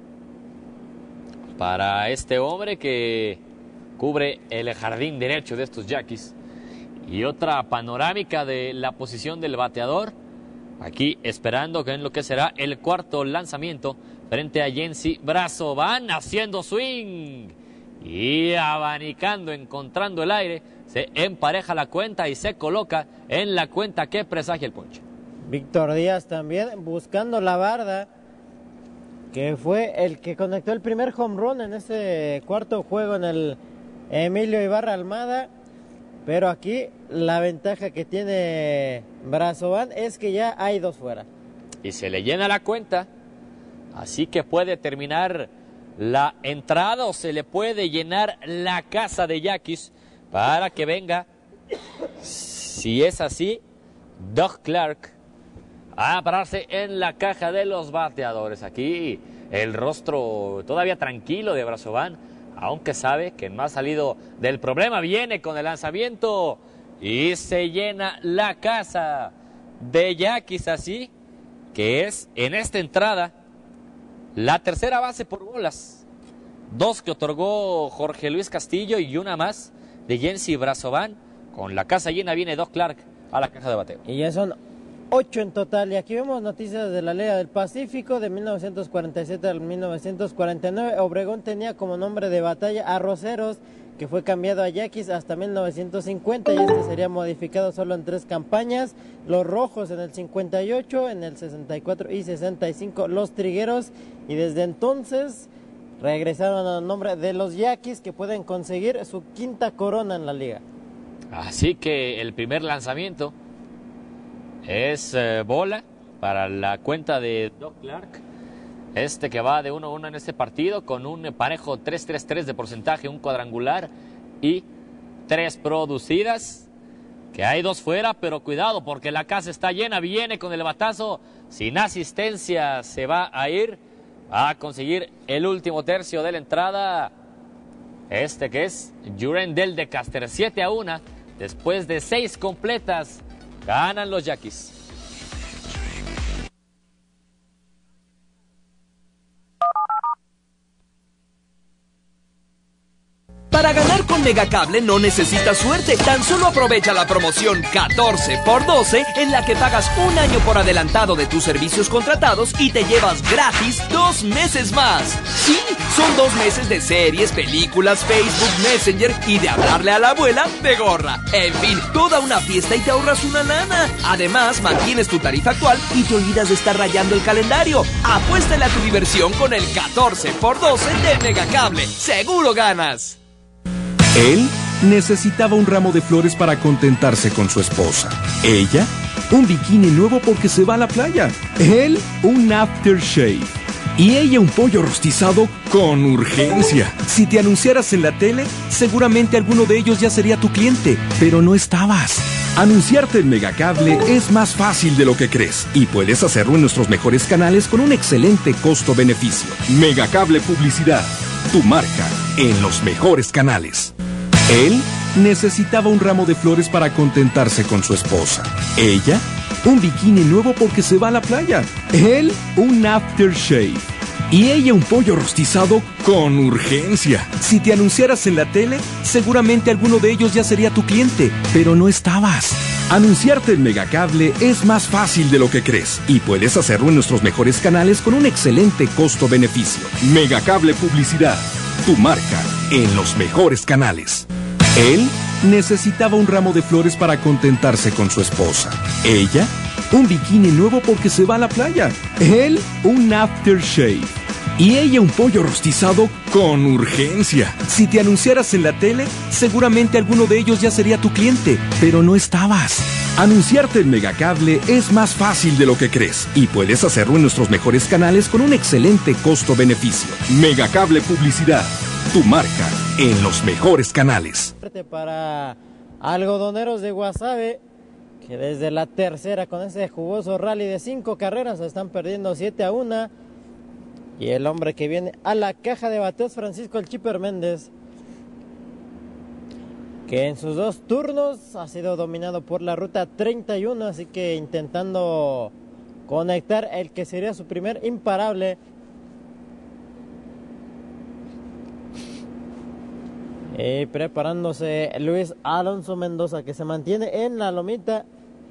para este hombre que cubre el jardín derecho de estos Yaquis. Y otra panorámica de la posición del bateador. Aquí esperando que en lo que será el cuarto lanzamiento frente a Jensi Brazovan, haciendo swing y abanicando, encontrando el aire. Se empareja la cuenta y se coloca en la cuenta que presagia el ponche. Víctor Díaz también buscando la barda, que fue el que conectó el primer home run en ese cuarto juego en el Emilio Ibarra Almada. Pero aquí la ventaja que tiene Brazovan es que ya hay dos fuera. Y se le llena la cuenta, así que puede terminar la entrada o se le puede llenar la casa de Yaquis para que venga, si es así, Doug Clark a pararse en la caja de los bateadores. Aquí el rostro todavía tranquilo de Brazovan, aunque sabe que no ha salido del problema. Viene con el lanzamiento y se llena la casa de Yaquis, así que es en esta entrada la tercera base por bolas. Dos que otorgó Jorge Luis Castillo y una más de Jensi Brazovan. Con la casa llena viene Doug Clark a la caja de bateo. Y ya son ocho en total. Y aquí vemos noticias de la Liga del Pacífico de mil novecientos cuarenta y siete al mil novecientos cuarenta y nueve. Obregón tenía como nombre de batalla Arroceros, que fue cambiado a Yaquis hasta mil novecientos cincuenta y este sería modificado solo en tres campañas. Los Rojos en el cincuenta y ocho, en el sesenta y cuatro y sesenta y cinco los Trigueros, y desde entonces regresaron al nombre de los Yaquis, que pueden conseguir su quinta corona en la liga. Así que el primer lanzamiento es eh, bola para la cuenta de Doc Clark. Este que va de uno a uno en este partido con un parejo tres tres tres de porcentaje, un cuadrangular y tres producidas. Que hay dos fuera, pero cuidado porque la casa está llena. Viene con el batazo, sin asistencia, se va a ir a conseguir el último tercio de la entrada. Este que es Jurendel de Caster, siete a uno. Después de seis completas, ganan los Yaquis. Para ganar con Megacable no necesitas suerte, tan solo aprovecha la promoción catorce por doce en la que pagas un año por adelantado de tus servicios contratados y te llevas gratis dos meses más. Sí, son dos meses de series, películas, Facebook, Messenger y de hablarle a la abuela de gorra. En fin, toda una fiesta y te ahorras una lana. Además, mantienes tu tarifa actual y te olvidas de estar rayando el calendario. Apuéstale a tu diversión con el catorce por doce de Megacable. ¡Seguro ganas! Él necesitaba un ramo de flores para contentarse con su esposa. Ella, un bikini nuevo porque se va a la playa. Él, un aftershave. Y ella, un pollo rostizado con urgencia. Si te anunciaras en la tele, seguramente alguno de ellos ya sería tu cliente, pero no estabas. Anunciarte en Megacable es más fácil de lo que crees y puedes hacerlo en nuestros mejores canales con un excelente costo-beneficio. Megacable Publicidad, tu marca en los mejores canales. Él necesitaba un ramo de flores para contentarse con su esposa. Ella, un bikini nuevo porque se va a la playa. Él, un aftershave. Y ella, un pollo rostizado con urgencia. Si te anunciaras en la tele, seguramente alguno de ellos ya sería tu cliente, pero no estabas. Anunciarte en Megacable es más fácil de lo que crees y puedes hacerlo en nuestros mejores canales con un excelente costo-beneficio. Megacable Publicidad, tu marca en los mejores canales. Él necesitaba un ramo de flores para contentarse con su esposa. Ella, un bikini nuevo porque se va a la playa. Él, un aftershave. Y ella, un pollo rostizado con urgencia. Si te anunciaras en la tele, seguramente alguno de ellos ya sería tu cliente, pero no estabas. Anunciarte en Megacable es más fácil de lo que crees y puedes hacerlo en nuestros mejores canales con un excelente costo-beneficio. Megacable Publicidad, tu marca en los mejores canales. Para algodoneros de Guasave, que desde la tercera con ese jugoso rally de cinco carreras están perdiendo siete a uno. Y el hombre que viene a la caja de bateos, Francisco el Chipper Méndez, que en sus dos turnos ha sido dominado por la ruta treinta y uno, así que intentando conectar el que sería su primer imparable. Y preparándose Luis Alonso Mendoza, que se mantiene en la lomita.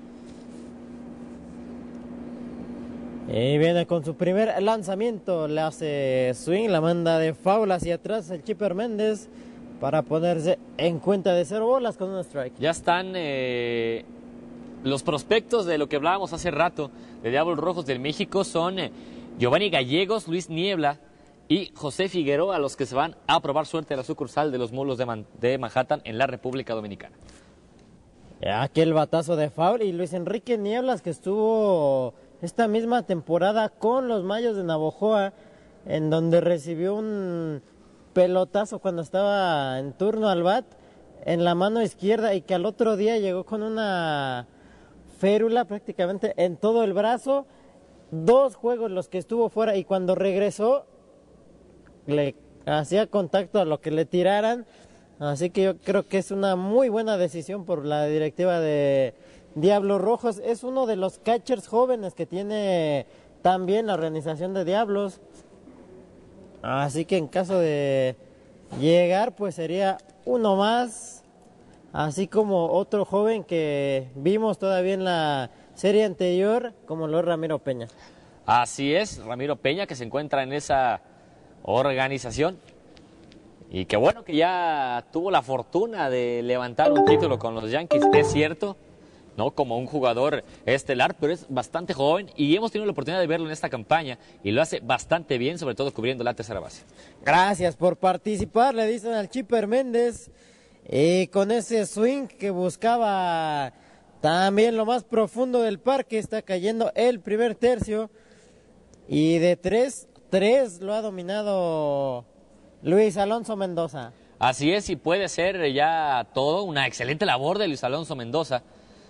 Y viene con su primer lanzamiento, le hace swing, la manda de foul hacia atrás el Chipper Méndez para ponerse en cuenta de cero bolas con un strike. Ya están eh, los prospectos de lo que hablábamos hace rato de Diablos Rojos del México, son eh, Giovanni Gallegos, Luis Niebla y José Figueroa, los que se van a probar suerte a la sucursal de los Mulos de, Man de Manhattan en la República Dominicana. Aquel batazo de foul, y Luis Enrique Nieblas, que estuvo esta misma temporada con los Mayos de Navojoa, en donde recibió un pelotazo cuando estaba en turno al bat en la mano izquierda, y que al otro día llegó con una férula prácticamente en todo el brazo. Dos juegos los que estuvo fuera, y cuando regresó le hacía contacto a lo que le tiraran. Así que yo creo que es una muy buena decisión por la directiva de Diablos Rojos. Es uno de los catchers jóvenes que tiene también la organización de Diablos. Así que en caso de llegar, pues sería uno más. Así como otro joven que vimos todavía en la serie anterior, como lo es Ramiro Peña. Así es, Ramiro Peña, que se encuentra en esa organización. Y qué bueno que ya tuvo la fortuna de levantar un título con los Yankees. Es cierto ¿no? Como un jugador estelar, pero es bastante joven y hemos tenido la oportunidad de verlo en esta campaña y lo hace bastante bien, sobre todo cubriendo la tercera base. Gracias por participar, le dicen al Chipper Méndez, y con ese swing que buscaba también lo más profundo del parque, está cayendo el primer tercio y de tres, tres lo ha dominado Luis Alonso Mendoza. Así es, y puede ser ya todo una excelente labor de Luis Alonso Mendoza.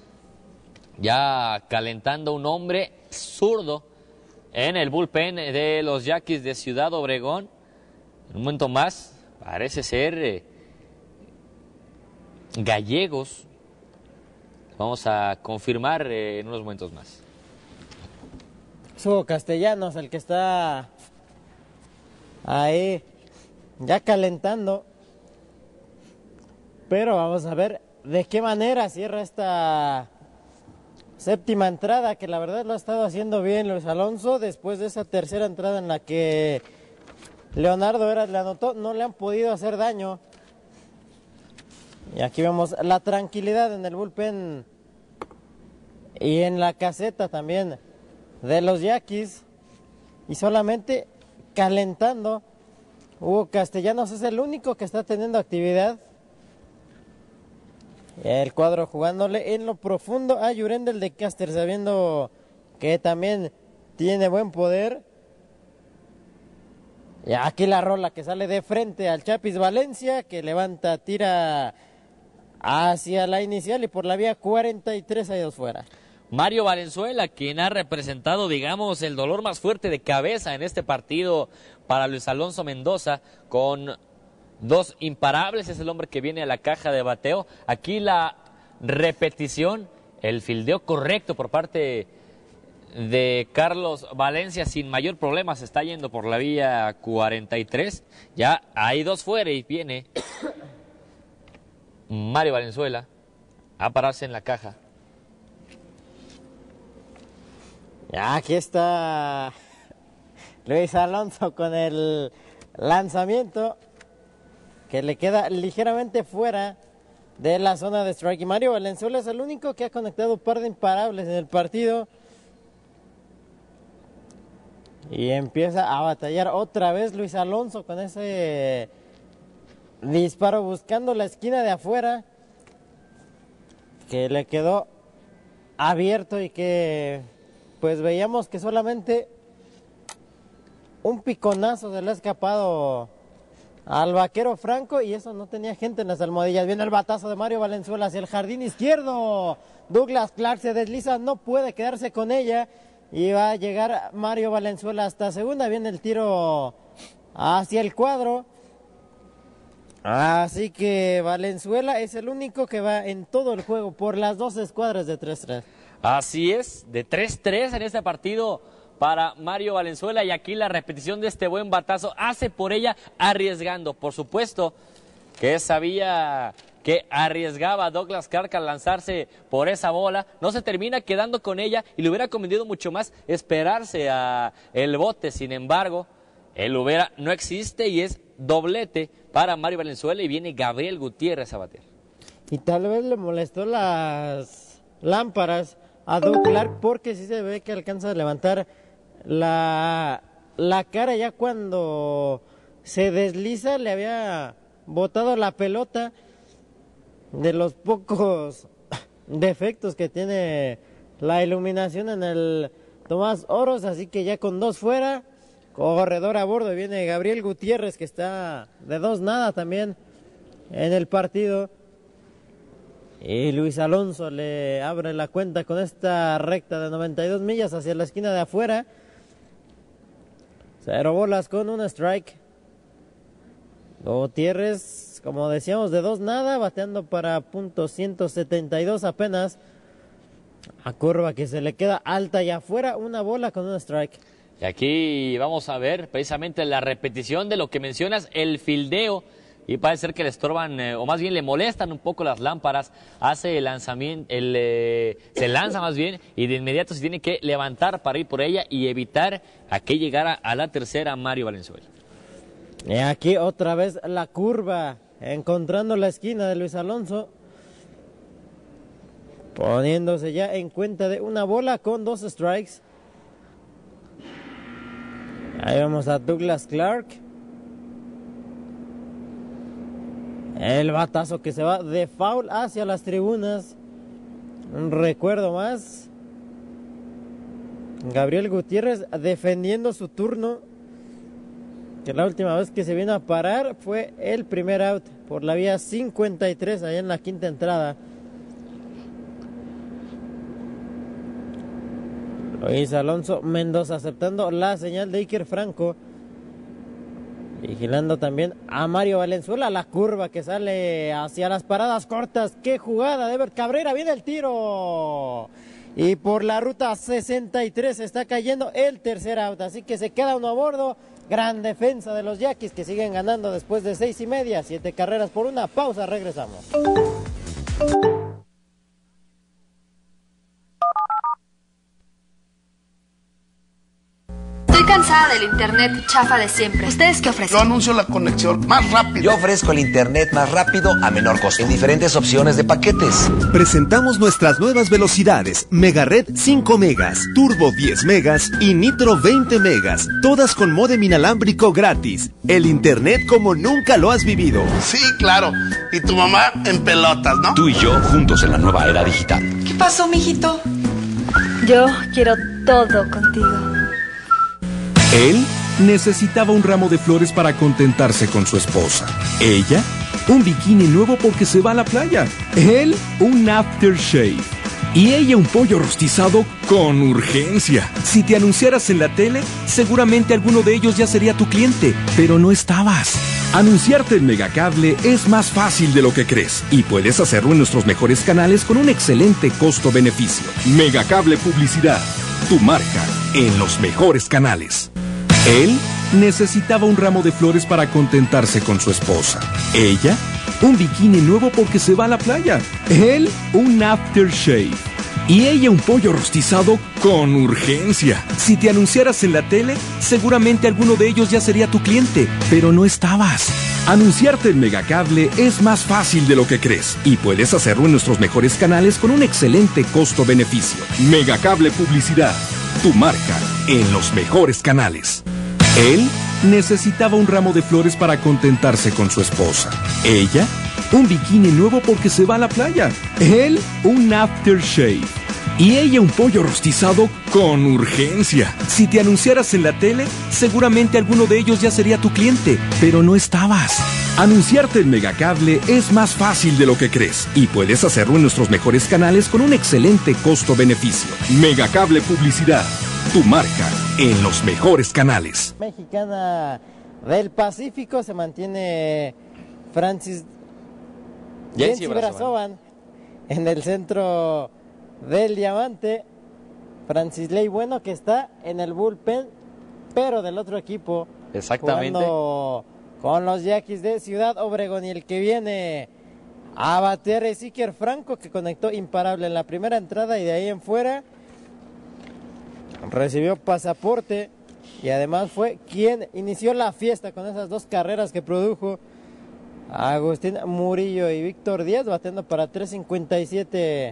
Ya calentando un hombre zurdo en el bullpen de los Yaquis de Ciudad Obregón. En un momento más, parece ser eh, Gallegos. Vamos a confirmar eh, en unos momentos más. Hugo Castellanos, el que está ahí ya calentando. Pero vamos a ver de qué manera cierra esta séptima entrada, que la verdad lo ha estado haciendo bien Luis Alonso. Después de esa tercera entrada en la que Leonardo Eras le anotó, no le han podido hacer daño. Y aquí vemos la tranquilidad en el bullpen y en la caseta también de los Yaquis. Y solamente calentando, Hugo Castellanos es el único que está teniendo actividad. El cuadro jugándole en lo profundo a Yurendel de Caster, sabiendo que también tiene buen poder. Y aquí la rola que sale de frente al Chapis Valencia, que levanta, tira hacia la inicial y por la vía cuarenta y tres hay dos fuera. Mario Valenzuela, quien ha representado, digamos, el dolor más fuerte de cabeza en este partido para Luis Alonso Mendoza, con dos imparables, es el hombre que viene a la caja de bateo. Aquí la repetición, el fildeo correcto por parte de Carlos Valencia sin mayor problema, se está yendo por la vía cuarenta y tres. Ya hay dos fuera y viene Mario Valenzuela a pararse en la caja. Ya aquí está Luis Alonso con el lanzamiento que le queda ligeramente fuera de la zona de strike. Y Mario Valenzuela es el único que ha conectado un par de imparables en el partido. Y empieza a batallar otra vez Luis Alonso con ese disparo buscando la esquina de afuera, que le quedó abierto y que pues veíamos que solamente un piconazo se le ha escapado al vaquero Franco, y eso no tenía gente en las almohadillas. Viene el batazo de Mario Valenzuela hacia el jardín izquierdo. Douglas Clark se desliza, no puede quedarse con ella y va a llegar Mario Valenzuela hasta segunda. Viene el tiro hacia el cuadro. Así que Valenzuela es el único que va en todo el juego por las dos escuadras de tres tres. Así es, de tres tres en este partido para Mario Valenzuela, y aquí la repetición de este buen batazo hace por ella arriesgando. Por supuesto que sabía que arriesgaba a Douglas Clark al lanzarse por esa bola, no se termina quedando con ella y le hubiera convenido mucho más esperarse a el bote. Sin embargo, el hubiera no existe y es doblete para Mario Valenzuela y viene Gabriel Gutiérrez a bater. Y tal vez le molestó las lámparas a Doug Clark, porque sí se ve que alcanza a levantar la, la cara ya cuando se desliza. Le había botado la pelota, de los pocos defectos que tiene la iluminación en el Tomás Oros. Así que ya con dos fuera, corredor a bordo, viene Gabriel Gutiérrez, que está de dos nada también en el partido. Y Luis Alonso le abre la cuenta con esta recta de noventa y dos millas hacia la esquina de afuera. Cero bolas con un strike. Gutiérrez, como decíamos, de dos nada, bateando para punto ciento setenta y dos apenas. A curva que se le queda alta y afuera, una bola con un strike. Y aquí vamos a ver precisamente la repetición de lo que mencionas, el fildeo. Y parece ser que le estorban, eh, o más bien le molestan un poco las lámparas. Hace el lanzamiento, el, eh, se lanza más bien, y de inmediato se tiene que levantar para ir por ella y evitar a que llegara a la tercera Mario Valenzuela. Y aquí otra vez la curva, encontrando la esquina de Luis Alonso. poniéndose ya en cuenta de una bola con dos strikes. Ahí vamos a Douglas Clark. El batazo que se va de foul hacia las tribunas. Un recuerdo más. Gabriel Gutiérrez defendiendo su turno. Que la última vez que se vino a parar fue el primer out por la vía cincuenta y tres allá en la quinta entrada. Luis Alonso Mendoza aceptando la señal de Iker Franco. Vigilando también a Mario Valenzuela. La curva que sale hacia las paradas cortas. ¡Qué jugada de Ebert Cabrera! Viene el tiro. Y por la ruta sesenta y tres está cayendo el tercer out. Así que se queda uno a bordo. Gran defensa de los Yaquis que siguen ganando después de seis y media. Siete carreras por una. Pausa, regresamos. Estoy cansada del internet chafa de siempre. ¿Ustedes qué ofrecen? Yo anuncio la conexión más rápida. Yo ofrezco el internet más rápido a menor costo en diferentes opciones de paquetes. Presentamos nuestras nuevas velocidades: Megared cinco megas, Turbo diez megas y Nitro veinte megas, todas con módem inalámbrico gratis. El internet como nunca lo has vivido. Sí, claro. Y tu mamá en pelotas, ¿no? Tú y yo juntos en la nueva era digital. ¿Qué pasó, mijito? Yo quiero todo contigo. Él necesitaba un ramo de flores para contentarse con su esposa. Ella, un bikini nuevo porque se va a la playa. Él, un aftershave. Y ella, un pollo rostizado con urgencia. Si te anunciaras en la tele, seguramente alguno de ellos ya sería tu cliente, pero no estabas. Anunciarte en Megacable es más fácil de lo que crees y puedes hacerlo en nuestros mejores canales con un excelente costo-beneficio. Megacable Publicidad, tu marca en los mejores canales. Él necesitaba un ramo de flores para contentarse con su esposa. Ella, un bikini nuevo porque se va a la playa. Él, un aftershave. Y ella, un pollo rostizado con urgencia. Si te anunciaras en la tele, seguramente alguno de ellos ya sería tu cliente, pero no estabas. Anunciarte en Megacable es más fácil de lo que crees y puedes hacerlo en nuestros mejores canales con un excelente costo-beneficio. Megacable Publicidad, tu marca en los mejores canales. Él necesitaba un ramo de flores para contentarse con su esposa. Ella, un bikini nuevo porque se va a la playa. Él, un aftershave. Y ella, un pollo rostizado con urgencia. Si te anunciaras en la tele, seguramente alguno de ellos ya sería tu cliente, pero no estabas. Anunciarte en Megacable es más fácil de lo que crees y puedes hacerlo en nuestros mejores canales con un excelente costo-beneficio. Megacable Publicidad, tu marca en los mejores canales. Mexicana del Pacífico se mantiene Francis Jensi Brazovan en el centro del diamante. Francis Ley Bueno, que está en el bullpen, pero del otro equipo. Exactamente. Jugando con los Yaquis de Ciudad Obregón, y el que viene a batear es Iker Franco, que conectó imparable en la primera entrada y de ahí en fuera recibió pasaporte y además fue quien inició la fiesta con esas dos carreras que produjo Agustín Murillo y Víctor Díaz, bateando para tres cincuenta y siete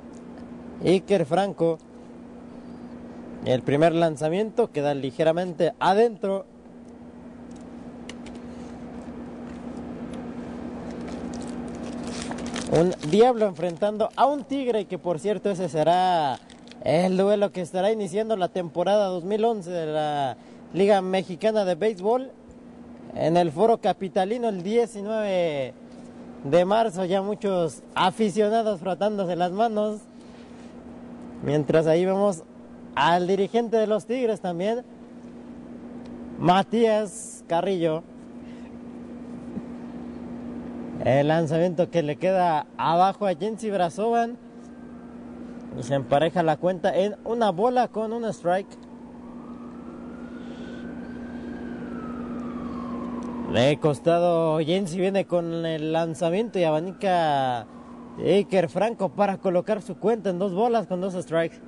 Iker Franco. El primer lanzamiento queda ligeramente adentro. Un diablo enfrentando a un tigre, que por cierto ese será el duelo que estará iniciando la temporada dos mil once de la Liga Mexicana de Béisbol en el Foro Capitalino el diecinueve de marzo. Ya muchos aficionados frotándose las manos, mientras ahí vemos al dirigente de los Tigres también, Matías Carrillo. El lanzamiento que le queda abajo a Jensi Brazovan y se empareja la cuenta en una bola con un strike. De costado, Jensi viene con el lanzamiento y abanica Iker Franco para colocar su cuenta en dos bolas con dos strikes.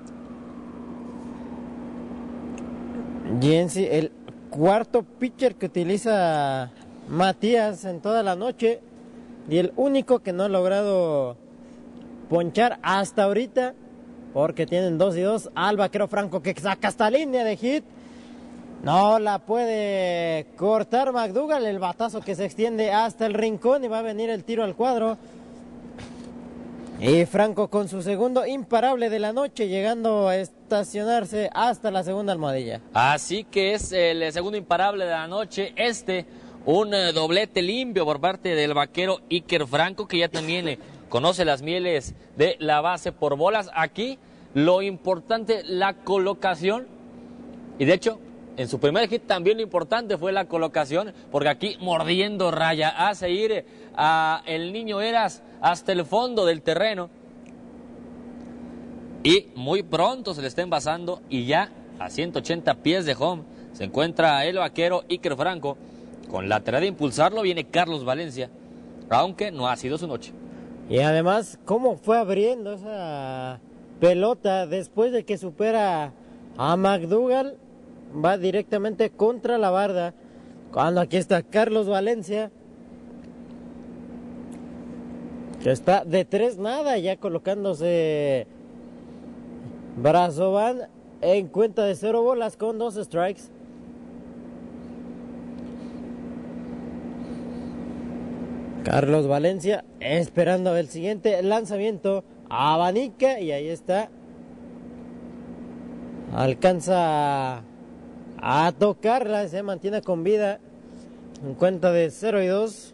Jensi, el cuarto pitcher que utiliza Matías en toda la noche y el único que no ha logrado ponchar hasta ahorita, porque tienen dos y dos al vaquero Franco, que saca esta línea de hit. No la puede cortar McDougall, el batazo que se extiende hasta el rincón y va a venir el tiro al cuadro. Y Franco con su segundo imparable de la noche, llegando a estacionarse hasta la segunda almohadilla. Así que es el segundo imparable de la noche, este, un eh, doblete limpio por parte del vaquero Iker Franco, que ya también eh, conoce las mieles de la base por bolas. Aquí lo importante, la colocación, y de hecho en su primer hit también lo importante fue la colocación, porque aquí mordiendo raya, hace ir a el Niño Eras hasta el fondo del terreno y muy pronto se le está envasando, y ya a ciento ochenta pies de home se encuentra el vaquero Iker Franco. Con la tarea de impulsarlo viene Carlos Valencia, aunque no ha sido su noche. Y además, cómo fue abriendo esa pelota después de que supera a McDougall, va directamente contra la barda. Cuando aquí está Carlos Valencia, que está de tres nada, ya colocándose Brazovan en cuenta de cero bolas con dos strikes. Carlos Valencia esperando el siguiente lanzamiento, abanica y ahí está. Alcanza a tocarla, se mantiene con vida en cuenta de cero y dos.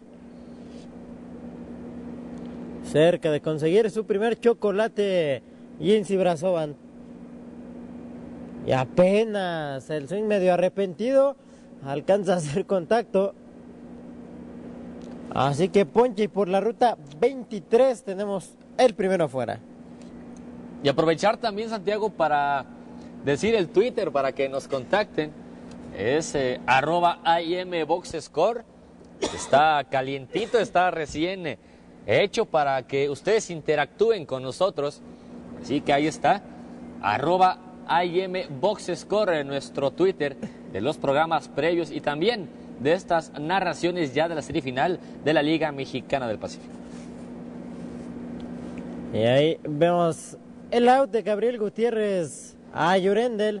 Cerca de conseguir su primer chocolate Jensi Brazovan. Y apenas el swing medio arrepentido alcanza a hacer contacto. Así que ponche, y por la ruta veintitrés tenemos el primero fuera. Y aprovechar también, Santiago, para decir el Twitter para que nos contacten. Es eh, arroba IMBoxScore. Está calientito, está recién eh, hecho para que ustedes interactúen con nosotros. Así que ahí está, arroba IMBoxScore, en nuestro Twitter de los programas previos y también de estas narraciones ya de la serie final de la Liga Mexicana del Pacífico. Y ahí vemos el out de Gabriel Gutiérrez a Yurendel.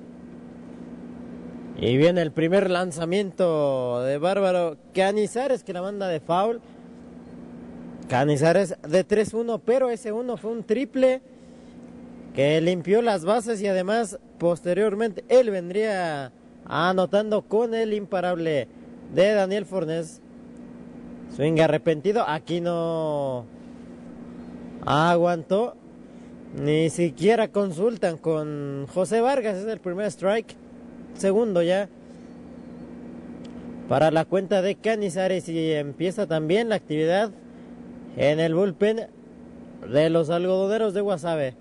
Y viene el primer lanzamiento de Bárbaro Canizares, que la manda de foul. Canizares de tres uno, pero ese uno fue un triple que limpió las bases, y además posteriormente él vendría anotando con el imparable de Daniel Fornés. Swing arrepentido, aquí no aguantó, ni siquiera consultan con José Vargas, es el primer strike, segundo ya para la cuenta de Canizares, y empieza también la actividad en el bullpen de los algodoneros de Guasave.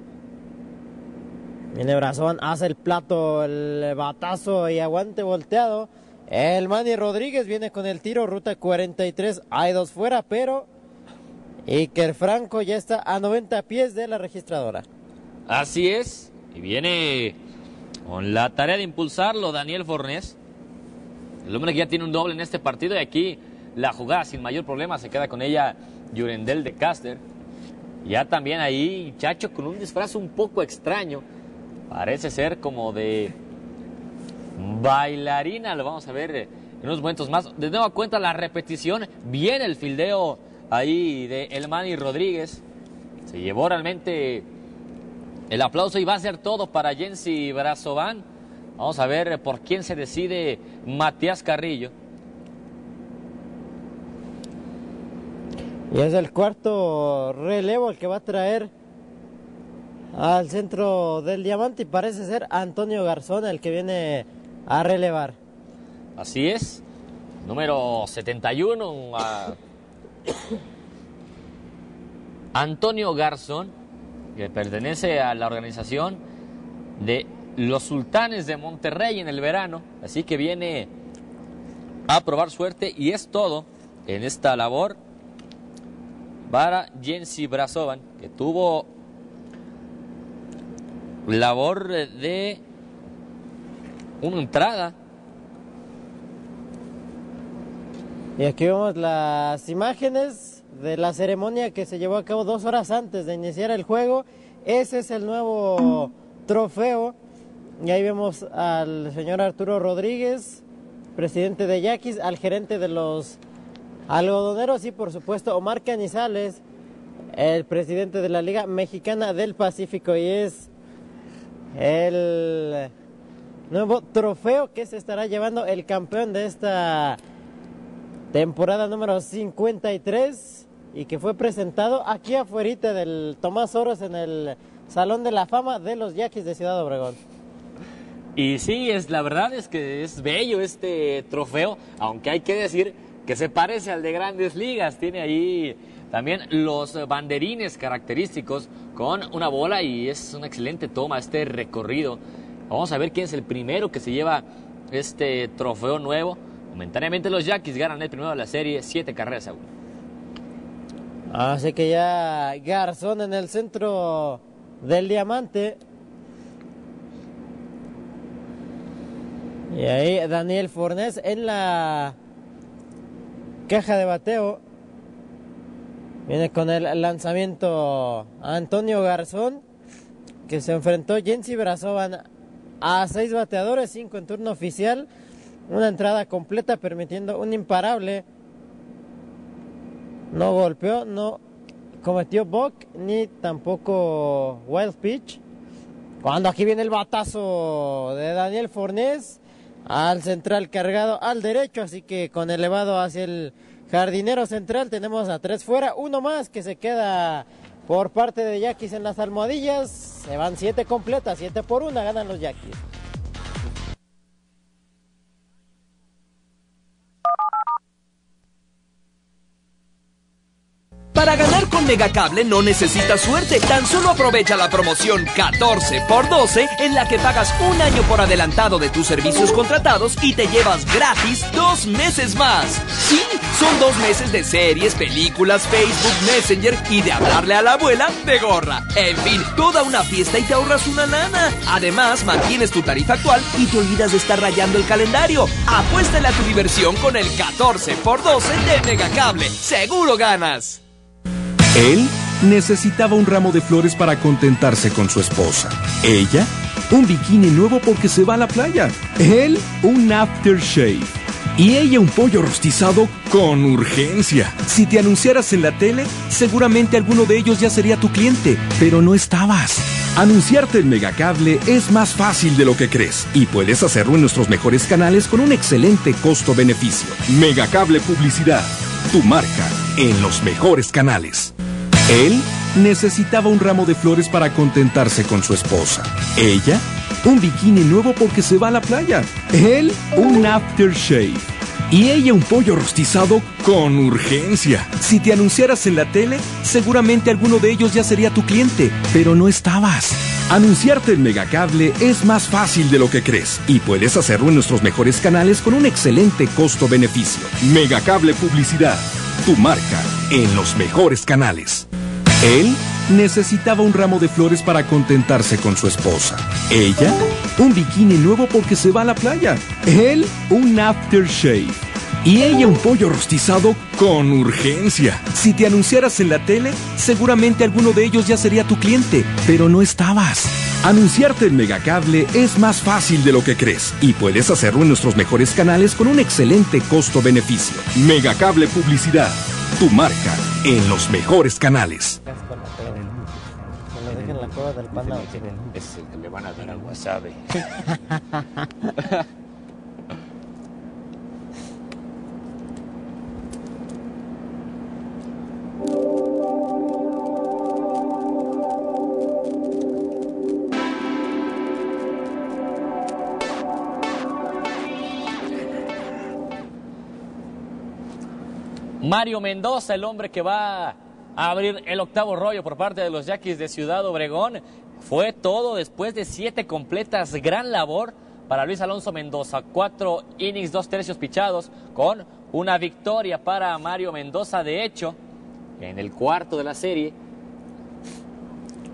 Viene Brazovan, hace el plato, el batazo y aguante volteado. El Manny Rodríguez viene con el tiro, ruta cuarenta y tres, hay dos fuera, pero Iker Franco ya está a noventa pies de la registradora. Así es, y viene con la tarea de impulsarlo Daniel Fornés, el hombre que ya tiene un doble en este partido, y aquí la jugada sin mayor problema se queda con ella Yurendel de Caster. Ya también ahí Chacho con un disfraz un poco extraño, parece ser como de bailarina, lo vamos a ver en unos momentos más. De nueva cuenta la repetición, viene el fildeo ahí de el Manny Rodríguez, se llevó realmente el aplauso y va a ser todo para Jensi Brazovan. Vamos a ver por quién se decide Matías Carrillo. Y es el cuarto relevo el que va a traer al centro del diamante, y parece ser Antonio Garzón el que viene a relevar. Así es, número setenta y uno, a Antonio Garzón, que pertenece a la organización de los Sultanes de Monterrey en el verano, así que viene a probar suerte, y es todo en esta labor para Jensi Brazovan, que tuvo labor de una entrada. Y aquí vemos las imágenes de la ceremonia que se llevó a cabo dos horas antes de iniciar el juego. Ese es el nuevo trofeo. Y ahí vemos al señor Arturo Rodríguez, presidente de Yaquis, al gerente de los algodoneros y por supuesto Omar Canizales, el presidente de la Liga Mexicana del Pacífico. Y es el nuevo trofeo que se estará llevando el campeón de esta temporada número cincuenta y tres y que fue presentado aquí afuera del Tomás Oros en el Salón de la Fama de los Yaquis de Ciudad Obregón. Y sí, es, la verdad es que es bello este trofeo, aunque hay que decir que se parece al de Grandes Ligas. Tiene ahí también los banderines característicos con una bola y es una excelente toma este recorrido. Vamos a ver quién es el primero que se lleva este trofeo nuevo. Momentáneamente los Yaquis ganan el primero de la serie, siete carreras a uno. Así que ya Garzón en el centro del diamante. Y ahí Daniel Fornés en la caja de bateo. Viene con el lanzamiento Antonio Garzón, que se enfrentó Jensi Brazovan a seis bateadores, cinco en turno oficial. Una entrada completa permitiendo un imparable. No golpeó, no cometió balk, ni tampoco wild pitch. Cuando aquí viene el batazo de Daniel Fornés al central cargado al derecho, así que con elevado hacia el jardinero central tenemos a tres fuera, uno más que se queda por parte de Yaquis en las almohadillas. Se van siete completas, siete por una, ganan los Yaquis. Para ganar con Megacable no necesitas suerte, tan solo aprovecha la promoción catorce por doce en la que pagas un año por adelantado de tus servicios contratados y te llevas gratis dos meses más. Sí, son dos meses de series, películas, Facebook, Messenger y de hablarle a la abuela de gorra. En fin, toda una fiesta y te ahorras una lana. Además, mantienes tu tarifa actual y te olvidas de estar rayando el calendario. Apuéstale a tu diversión con el catorce por doce de Megacable. ¡Seguro ganas! Él necesitaba un ramo de flores para contentarse con su esposa. Ella, un bikini nuevo porque se va a la playa. Él, un aftershave. Y ella, un pollo rostizado con urgencia. Si te anunciaras en la tele, seguramente alguno de ellos ya sería tu cliente, pero no estabas. Anunciarte en Megacable es más fácil de lo que crees y puedes hacerlo en nuestros mejores canales con un excelente costo-beneficio. Megacable Publicidad, tu marca en los mejores canales. Él necesitaba un ramo de flores para contentarse con su esposa. Ella, un bikini nuevo porque se va a la playa. Él, un aftershave. Y ella, un pollo rostizado con urgencia. Si te anunciaras en la tele, seguramente alguno de ellos ya sería tu cliente, pero no estabas. Anunciarte en Megacable es más fácil de lo que crees y puedes hacerlo en nuestros mejores canales con un excelente costo-beneficio. Megacable Publicidad, tu marca en los mejores canales. Él necesitaba un ramo de flores para contentarse con su esposa. Ella, un bikini nuevo porque se va a la playa. Él, un aftershave. Y ella, un pollo rostizado con urgencia. Si te anunciaras en la tele, seguramente alguno de ellos ya sería tu cliente, pero no estabas. Anunciarte en Megacable es más fácil de lo que crees y puedes hacerlo en nuestros mejores canales con un excelente costo-beneficio. Megacable Publicidad, tu marca en los mejores canales. Que lo dejen en la cueva del panda. Es el que le van a dar al wasabi. Mario Mendoza, el hombre que va a abrir el octavo rollo por parte de los Yaquis de Ciudad Obregón. Fue todo después de siete completas, gran labor para Luis Alonso Mendoza. Cuatro innings, dos tercios pichados con una victoria para Mario Mendoza. De hecho, en el cuarto de la serie,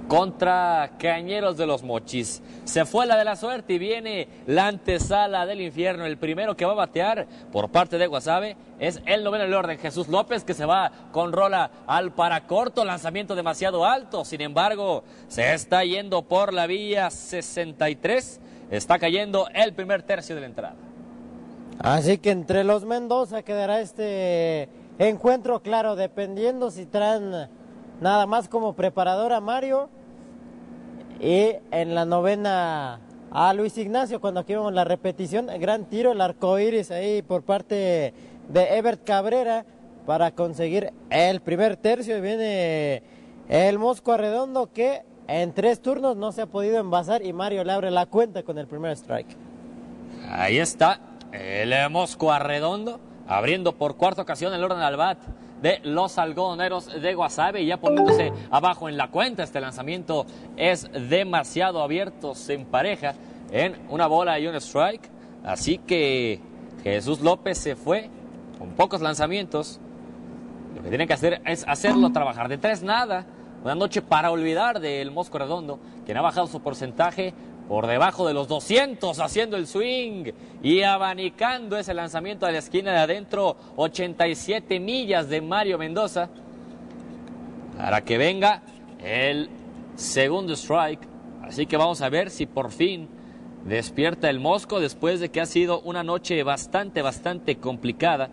contra Cañeros de los Mochis. Se fue la de la suerte y viene la antesala del infierno. El primero que va a batear por parte de Guasave es el noveno del orden, Jesús López, que se va con rola al paracorto, lanzamiento demasiado alto. Sin embargo, se está yendo por la vía sesenta y tres. Está cayendo el primer tercio de la entrada. Así que entre los Mendoza quedará este encuentro, claro, dependiendo si traen nada más como preparador a Mario, y en la novena a Luis Ignacio. Cuando aquí vemos la repetición, gran tiro, el arco iris ahí por parte de Ebert Cabrera para conseguir el primer tercio. Y viene el Mosco Arredondo, que en tres turnos no se ha podido envasar, y Mario le abre la cuenta con el primer strike. Ahí está el Mosco Arredondo, abriendo por cuarta ocasión el orden al bat de los algodoneros de Guasave, y ya poniéndose abajo en la cuenta. Este lanzamiento es demasiado abierto, se empareja en una bola y un strike. Así que Jesús López se fue con pocos lanzamientos. Lo que tiene que hacer es hacerlo trabajar. De tres nada, una noche para olvidar del Mosco Redondo, quien ha bajado su porcentaje por debajo de los doscientos, haciendo el swing y abanicando ese lanzamiento a la esquina de adentro. ochenta y siete millas de Mario Mendoza para que venga el segundo strike. Así que vamos a ver si por fin despierta el Mosco después de que ha sido una noche bastante, bastante complicada.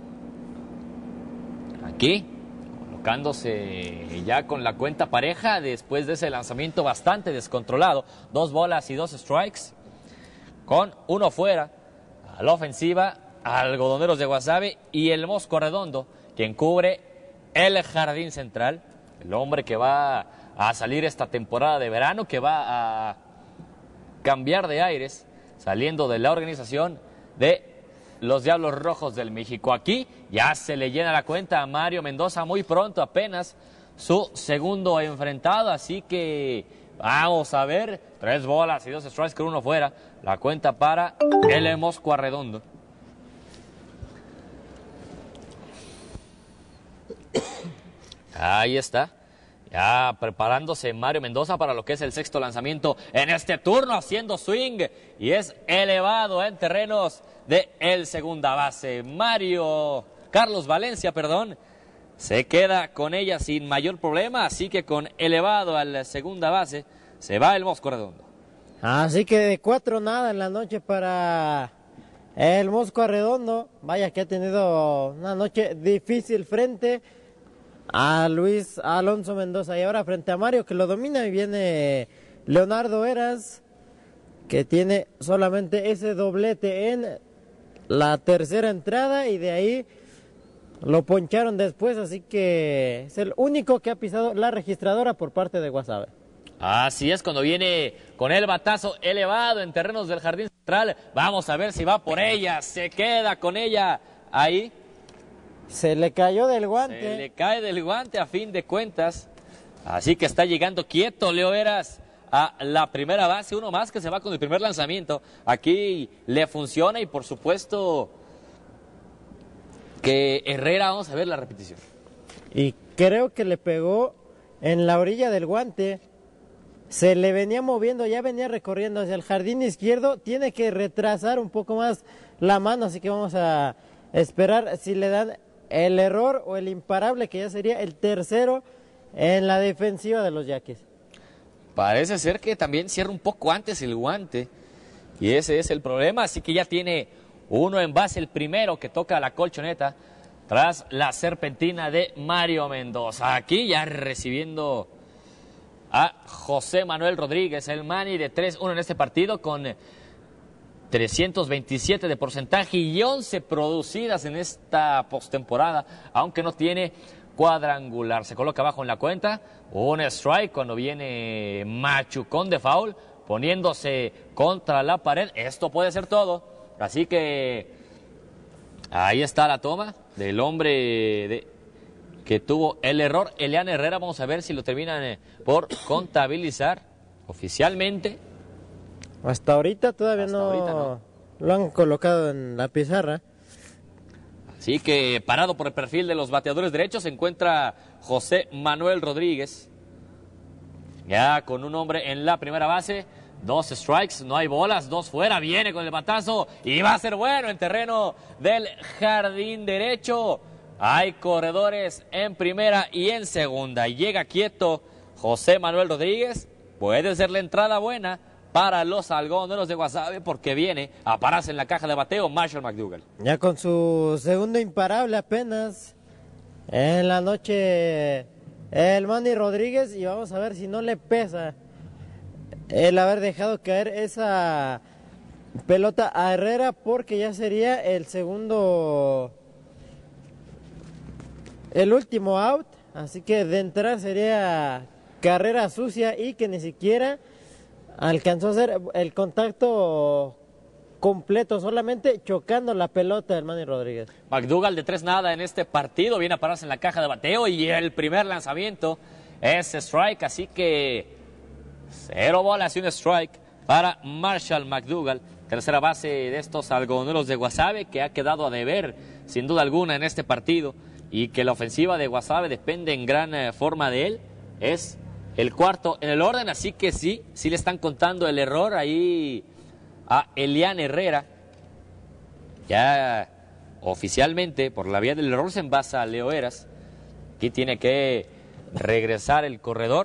Aquí colocándose ya con la cuenta pareja después de ese lanzamiento bastante descontrolado. Dos bolas y dos strikes, con uno fuera a la ofensiva, algodoneros de Guasave y el Mosco Redondo, quien cubre el jardín central. El hombre que va a salir esta temporada de verano, que va a cambiar de aires, saliendo de la organización de los Diablos Rojos del México. Aquí ya se le llena la cuenta a Mario Mendoza muy pronto, apenas su segundo enfrentado, así que vamos a ver, tres bolas y dos strikes con uno fuera, la cuenta para el Mosco Arredondo. Ahí está, ya preparándose Mario Mendoza para lo que es el sexto lanzamiento en este turno, haciendo swing, y es elevado en terrenos de el segunda base. Mario, Carlos Valencia, perdón, se queda con ella sin mayor problema, así que con elevado a la segunda base se va el Mosco Redondo. Así que de cuatro nada en la noche para el Mosco Arredondo. Vaya que ha tenido una noche difícil frente a Luis Alonso Mendoza, y ahora frente a Mario, que lo domina, y viene Leonardo Eras, que tiene solamente ese doblete en la tercera entrada, y de ahí lo poncharon después, así que es el único que ha pisado la registradora por parte de Guasave. Así es, cuando viene con el batazo elevado en terrenos del jardín central, vamos a ver si va por ella, se queda con ella ahí. Se le cayó del guante. Se le cae del guante a fin de cuentas, así que está llegando quieto Leo Eras a la primera base. Uno más que se va con el primer lanzamiento. Aquí le funciona, y por supuesto que Herrera, vamos a ver la repetición. Y creo que le pegó en la orilla del guante. Se le venía moviendo, ya venía recorriendo hacia el jardín izquierdo. Tiene que retrasar un poco más la mano, así que vamos a esperar si le dan el error o el imparable, que ya sería el tercero en la defensiva de los Yaquis. Parece ser que también cierra un poco antes el guante, y ese es el problema. Así que ya tiene uno en base, el primero que toca la colchoneta tras la serpentina de Mario Mendoza. Aquí ya recibiendo a José Manuel Rodríguez, el Manny, de tres uno en este partido, con trescientos veintisiete de porcentaje y once producidas en esta postemporada, aunque no tiene cuadrangular. Se coloca abajo en la cuenta, un strike cuando viene Machucón de foul, poniéndose contra la pared. Esto puede ser todo, así que ahí está la toma del hombre de, que tuvo el error, Elian Herrera. Vamos a ver si lo terminan por contabilizar oficialmente. Hasta ahorita todavía Hasta no, ahorita no lo han colocado en la pizarra. Así que parado por el perfil de los bateadores derechos se encuentra José Manuel Rodríguez. Ya con un hombre en la primera base, dos strikes, no hay bolas, dos fuera, viene con el batazo y va a ser bueno en terreno del jardín derecho. Hay corredores en primera y en segunda. Llega quieto José Manuel Rodríguez, puede ser la entrada buena para los algodoneros de Guasave porque viene a pararse en la caja de bateo Marshall McDougall. Ya con su segundo imparable apenas en la noche el Manny Rodríguez, y vamos a ver si no le pesa el haber dejado caer esa pelota a Herrera, porque ya sería el segundo, el último out, así que de entrar sería carrera sucia y que ni siquiera alcanzó a hacer el contacto completo, solamente chocando la pelota del Manny Rodríguez. McDougall de tres nada en este partido, viene a pararse en la caja de bateo y el primer lanzamiento es strike, así que cero bolas y un strike para Marshall McDougall, tercera base de estos algodoneros de Guasave, que ha quedado a deber sin duda alguna en este partido y que la ofensiva de Guasave depende en gran eh, forma de él. Es el cuarto en el orden, así que sí, sí le están contando el error ahí a Elian Herrera. Ya oficialmente, por la vía del error, se envasa a Leo Eras. Aquí tiene que regresar el corredor,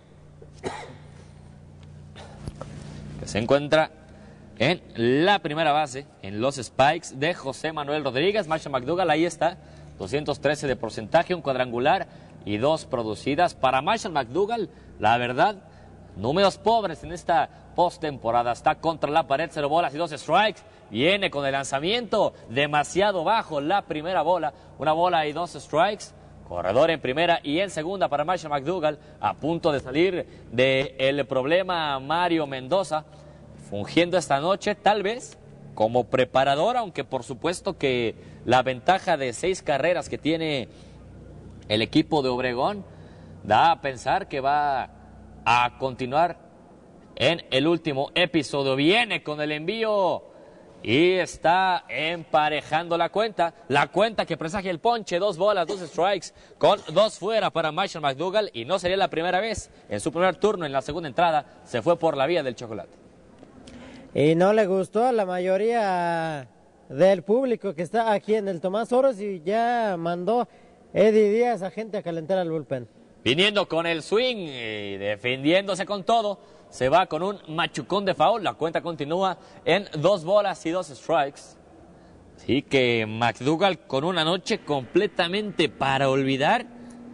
que se encuentra en la primera base, en los spikes de José Manuel Rodríguez. Marshall McDougall, ahí está, doscientos trece de porcentaje, un cuadrangular y dos producidas para Marshall McDougall. La verdad, números pobres en esta postemporada. Está contra la pared, cero bolas y dos strikes. Viene con el lanzamiento demasiado bajo, la primera bola, una bola y dos strikes. Corredor en primera y en segunda para Marshall McDougall, a punto de salir del problema Mario Mendoza, fungiendo esta noche tal vez como preparador, aunque por supuesto que la ventaja de seis carreras que tiene el equipo de Obregón da a pensar que va a continuar en el último episodio. Viene con el envío y está emparejando la cuenta. La cuenta que presagia el ponche, dos bolas, dos strikes, con dos fuera para Marshall McDougall, y no sería la primera vez. En su primer turno, en la segunda entrada, se fue por la vía del chocolate. Y no le gustó a la mayoría del público que está aquí en el Tomás Oros, y ya mandó Eddie Díaz a gente a calentar al bullpen. Viniendo con el swing y defendiéndose con todo, se va con un machucón de foul. La cuenta continúa en dos bolas y dos strikes. Así que McDougall con una noche completamente para olvidar.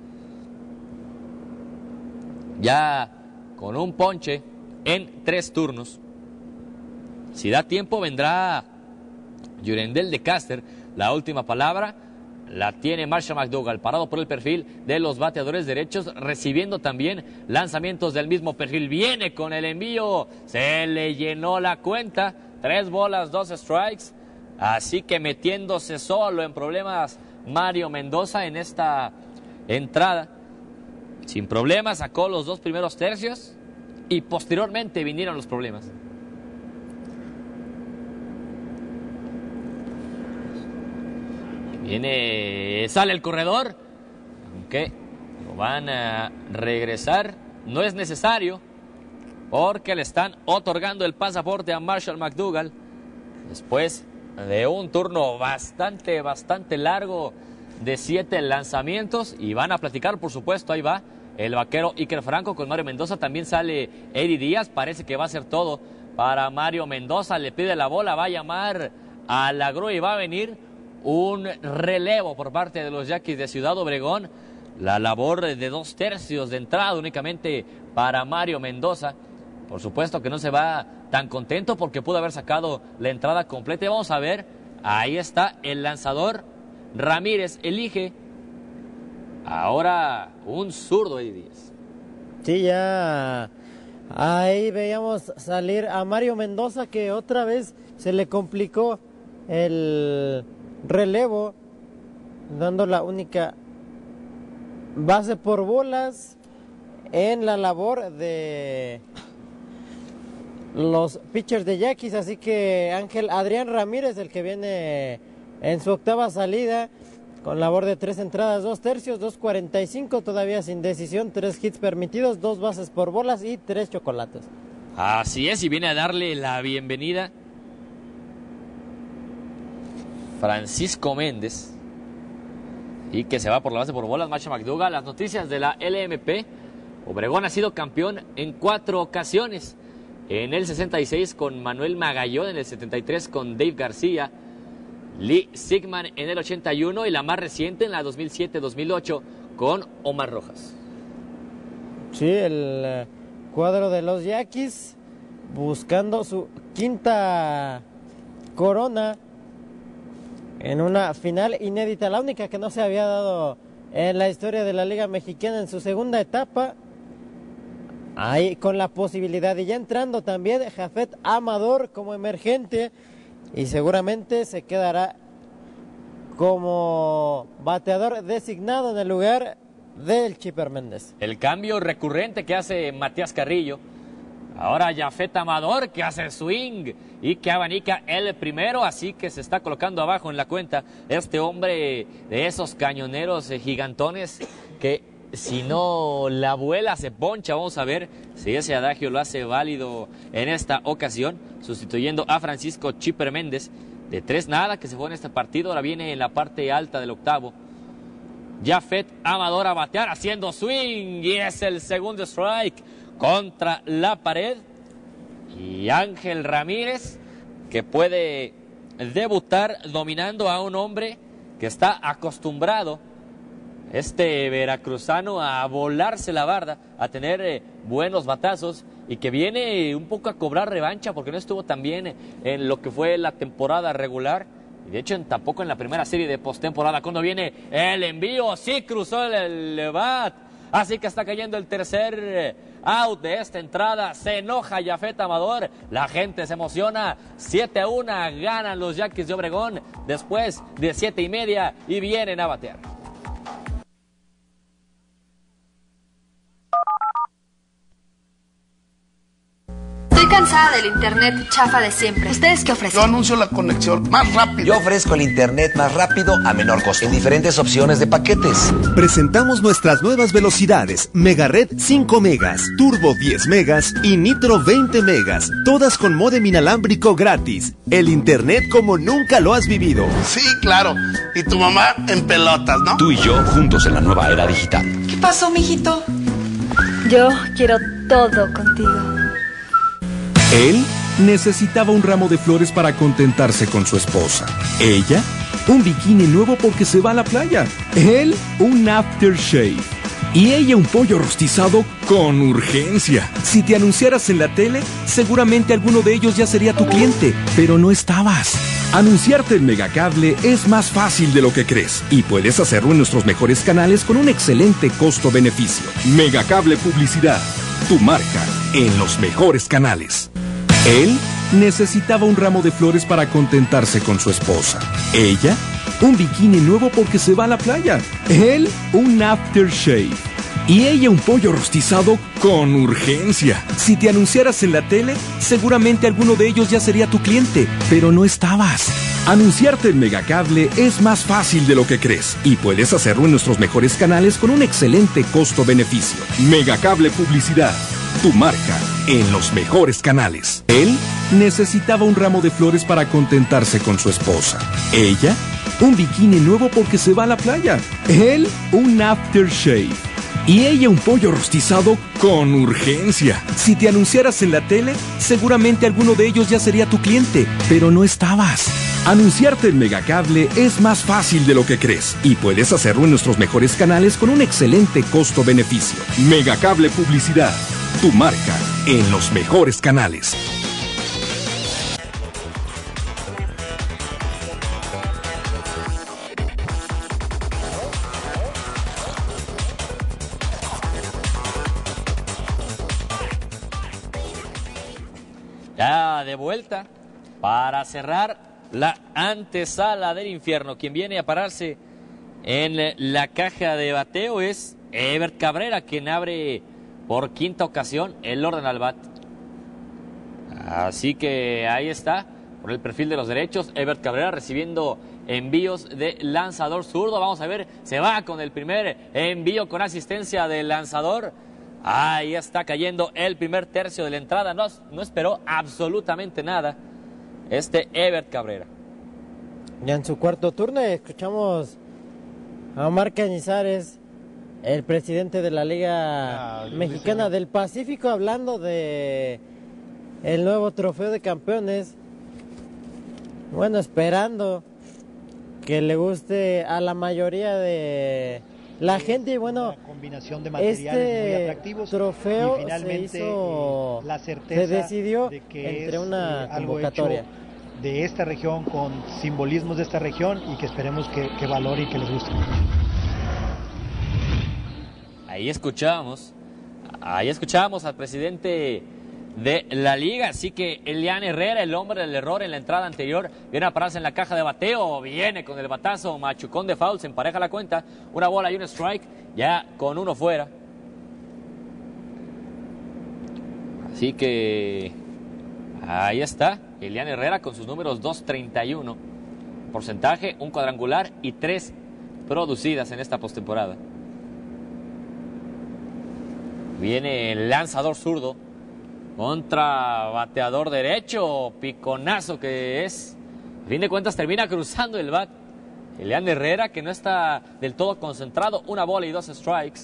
Ya con un ponche en tres turnos. Si da tiempo vendrá Yurendel de Caster. La última palabra la tiene Marshall McDougall, parado por el perfil de los bateadores derechos, recibiendo también lanzamientos del mismo perfil. Viene con el envío, se le llenó la cuenta, tres bolas, dos strikes, así que metiéndose solo en problemas Mario Mendoza en esta entrada. Sin problemas sacó los dos primeros tercios y posteriormente vinieron los problemas. Viene, sale el corredor, aunque lo van a regresar. No es necesario, porque le están otorgando el pasaporte a Marshall McDougall después de un turno bastante, bastante largo de siete lanzamientos. Y van a platicar, por supuesto, ahí va el vaquero Iker Franco con Mario Mendoza. También sale Eddie Díaz, parece que va a ser todo para Mario Mendoza. Le pide la bola, va a llamar a la grúa y va a venir un relevo por parte de los Yaquis de Ciudad Obregón. La labor de dos tercios de entrada únicamente para Mario Mendoza. Por supuesto que no se va tan contento porque pudo haber sacado la entrada completa. Y vamos a ver, ahí está el lanzador Ramírez, elige ahora un zurdo Eddie Díaz. Sí, ya ahí veíamos salir a Mario Mendoza, que otra vez se le complicó el relevo, dando la única base por bolas en la labor de los pitchers de Yaquis. Así que Ángel Adrián Ramírez, el que viene en su octava salida, con labor de tres entradas, dos tercios, dos cuarenta y cinco, todavía sin decisión, tres hits permitidos, dos bases por bolas y tres chocolates. Así es, y viene a darle la bienvenida Francisco Méndez, y que se va por la base por bolas, Macha McDougall. Las noticias de la L M P: Obregón ha sido campeón en cuatro ocasiones. En el sesenta y seis con Manuel Magallón, en el setenta y tres con Dave García, Lee Sigman en el ochenta y uno y la más reciente en la dos mil siete dos mil ocho con Omar Rojas. Sí, el eh, cuadro de los Yaquis buscando su quinta corona en una final inédita, la única que no se había dado en la historia de la Liga Mexicana en su segunda etapa. Ahí con la posibilidad, y ya entrando también Jafet Amador como emergente, y seguramente se quedará como bateador designado en el lugar del Chipper Méndez. El cambio recurrente que hace Matías Carrillo. Ahora Jafet Amador, que hace swing y que abanica el primero, así que se está colocando abajo en la cuenta este hombre de esos cañoneros gigantones que si no la abuela se poncha. Vamos a ver si ese adagio lo hace válido en esta ocasión, sustituyendo a Francisco Chipper Méndez. De tres nada que se fue en este partido, ahora viene en la parte alta del octavo. Jafet Amador a batear, haciendo swing, y es el segundo strike contra la pared. Y Ángel Ramírez, que puede debutar dominando a un hombre que está acostumbrado, este veracruzano, a volarse la barda, a tener eh, buenos batazos, y que viene un poco a cobrar revancha porque no estuvo tan bien en lo que fue la temporada regular, y de hecho en, tampoco en la primera serie de postemporada. Cuando viene el envío, sí cruzó el, el bat, así que está cayendo el tercer out de esta entrada. Se enoja Jafet Amador, la gente se emociona. Siete a uno ganan los Yaquis de Obregón después de siete y media, y vienen a batear. Estoy cansada del internet chafa de siempre. ¿Ustedes qué ofrecen? Yo anuncio la conexión más rápida. Yo ofrezco el internet más rápido a menor costo en diferentes opciones de paquetes. Presentamos nuestras nuevas velocidades: Megared cinco megas, Turbo diez megas y Nitro veinte megas, todas con módem inalámbrico gratis. El internet como nunca lo has vivido. Sí, claro. Y tu mamá en pelotas, ¿no? Tú y yo juntos en la nueva era digital. ¿Qué pasó, mijito? Yo quiero todo contigo. Él necesitaba un ramo de flores para contentarse con su esposa. Ella, un bikini nuevo porque se va a la playa. Él, un aftershave. Y ella, un pollo rostizado con urgencia. Si te anunciaras en la tele, seguramente alguno de ellos ya sería tu cliente, pero no estabas. Anunciarte en Megacable es más fácil de lo que crees, y puedes hacerlo en nuestros mejores canales con un excelente costo-beneficio. Megacable Publicidad, tu marca en los mejores canales. Él necesitaba un ramo de flores para contentarse con su esposa. Ella, un bikini nuevo porque se va a la playa. Él, un aftershave. Y ella, un pollo rostizado con urgencia. Si te anunciaras en la tele, seguramente alguno de ellos ya sería tu cliente, pero no estabas. Anunciarte en Megacable es más fácil de lo que crees, y puedes hacerlo en nuestros mejores canales con un excelente costo-beneficio. Megacable Publicidad, tu marca en los mejores canales. Él necesitaba un ramo de flores para contentarse con su esposa. Ella, un bikini nuevo porque se va a la playa. Él, un aftershave. Y ella, un pollo rostizado con urgencia. Si te anunciaras en la tele, seguramente alguno de ellos ya sería tu cliente, pero no estabas. Anunciarte en Megacable es más fácil de lo que crees, y puedes hacerlo en nuestros mejores canales con un excelente costo-beneficio. Megacable Publicidad, tu marca en los mejores canales. Ya de vuelta para cerrar la antesala del infierno. Quien viene a pararse en la caja de bateo es Ebert Cabrera, quien abre por quinta ocasión el orden al bat. Así que ahí está, por el perfil de los derechos, Ebert Cabrera recibiendo envíos de lanzador zurdo. Vamos a ver, se va con el primer envío con asistencia del lanzador. Ahí está cayendo el primer tercio de la entrada. No, no esperó absolutamente nada este Ebert Cabrera. Ya en su cuarto turno escuchamos a Omar Cañizares, el presidente de la Liga ah, Mexicana del Pacífico, hablando de el nuevo trofeo de campeones. Bueno, esperando que le guste a la mayoría de la gente. Y bueno, combinación de materiales este muy atractivos, trofeo y finalmente, se hizo, eh, la certeza se decidió de que entre es, una eh, algo convocatoria hecho de esta región, con simbolismos de esta región, y que esperemos que, que valore y que les guste. Ahí escuchamos, ahí escuchamos al presidente de la liga, así que Elian Herrera, el hombre del error en la entrada anterior, viene a pararse en la caja de bateo, viene con el batazo, machucón de foul, se empareja la cuenta, una bola y un strike, ya con uno fuera. Así que ahí está, Elian Herrera con sus números dos treinta y uno, porcentaje, un cuadrangular y tres producidas en esta postemporada. Viene el lanzador zurdo contra bateador derecho, piconazo que es. A fin de cuentas termina cruzando el bat. Elian Herrera, que no está del todo concentrado, una bola y dos strikes.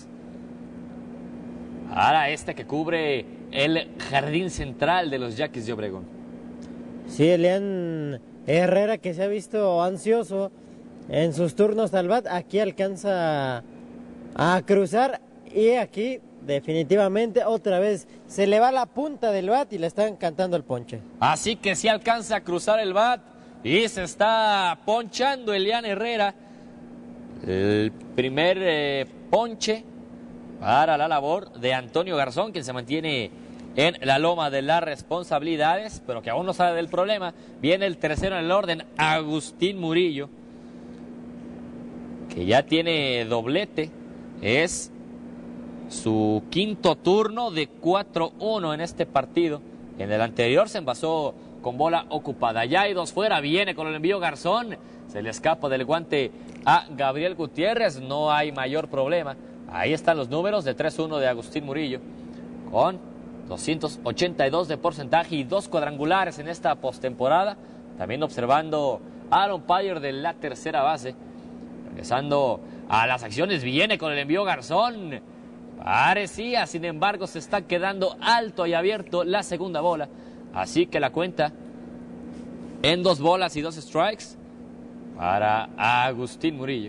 Ahora este que cubre el jardín central de los Yaquis de Obregón. Sí, Elian Herrera, que se ha visto ansioso en sus turnos al bat, aquí alcanza a cruzar y aquí definitivamente otra vez se le va la punta del bat y le están cantando el ponche. Así que sí alcanza a cruzar el bat y se está ponchando Elian Herrera. El primer eh, ponche para la labor de Antonio Garzón, quien se mantiene en la loma de las responsabilidades, pero que aún no sabe del problema. Viene el tercero en el orden, Agustín Murillo, que ya tiene doblete. Es su quinto turno de cuatro uno en este partido. En el anterior se envasó con bola ocupada. Ya hay dos fuera, viene con el envío Garzón. Se le escapa del guante a Gabriel Gutiérrez, no hay mayor problema. Ahí están los números de tres uno de Agustín Murillo, con doscientos ochenta y dos de porcentaje y dos cuadrangulares en esta postemporada. También observando al umpire de la tercera base. Regresando a las acciones, viene con el envío Garzón. Parecía, sin embargo, se está quedando alto y abierto la segunda bola. Así que la cuenta en dos bolas y dos strikes para Agustín Murillo.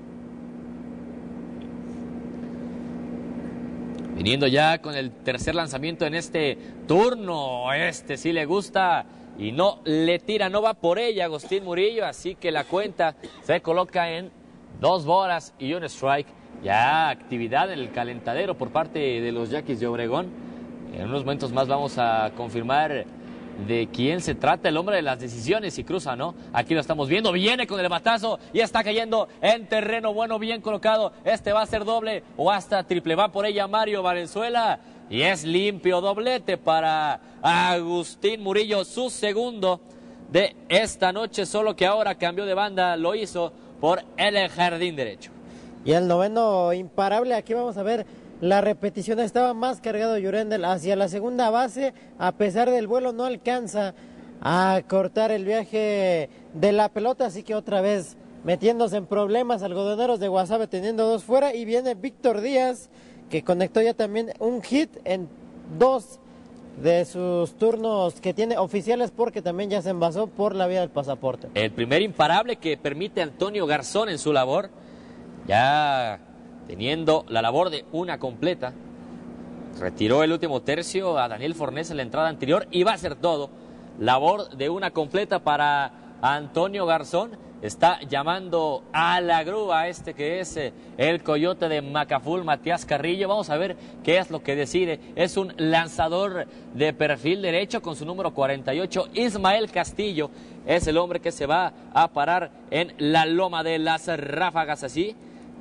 Viniendo ya con el tercer lanzamiento en este turno. Este sí le gusta y no le tira, no va por ella Agustín Murillo. Así que la cuenta se coloca en dos bolas y un strike. Ya actividad en el calentadero por parte de los Yaquis de Obregón. En unos momentos más vamos a confirmar de quién se trata, el hombre de las decisiones, si cruza, ¿no? Aquí lo estamos viendo, viene con el batazo y está cayendo en terreno bueno, bien colocado. Este va a ser doble o hasta triple, va por ella Mario Valenzuela y es limpio doblete para Agustín Murillo, su segundo de esta noche, solo que ahora cambió de banda, lo hizo por el jardín derecho. Y el noveno imparable, aquí vamos a ver la repetición, estaba más cargado Yurendel hacia la segunda base, a pesar del vuelo no alcanza a cortar el viaje de la pelota, así que otra vez metiéndose en problemas Algodoneros de Guasave teniendo dos fuera, y viene Víctor Díaz, que conectó ya también un hit en dos de sus turnos que tiene oficiales, porque también ya se envasó por la vía del pasaporte. El primer imparable que permite Antonio Garzón en su labor, ya teniendo la labor de una completa. Retiró el último tercio a Daniel Fornés en la entrada anterior y va a ser todo. Labor de una completa para Antonio Garzón. Está llamando a la grúa este que es eh, el coyote de Macaful, Matías Carrillo. Vamos a ver qué es lo que decide. Es un lanzador de perfil derecho con su número cuarenta y ocho. Ismael Castillo es el hombre que se va a parar en la loma de las ráfagas, así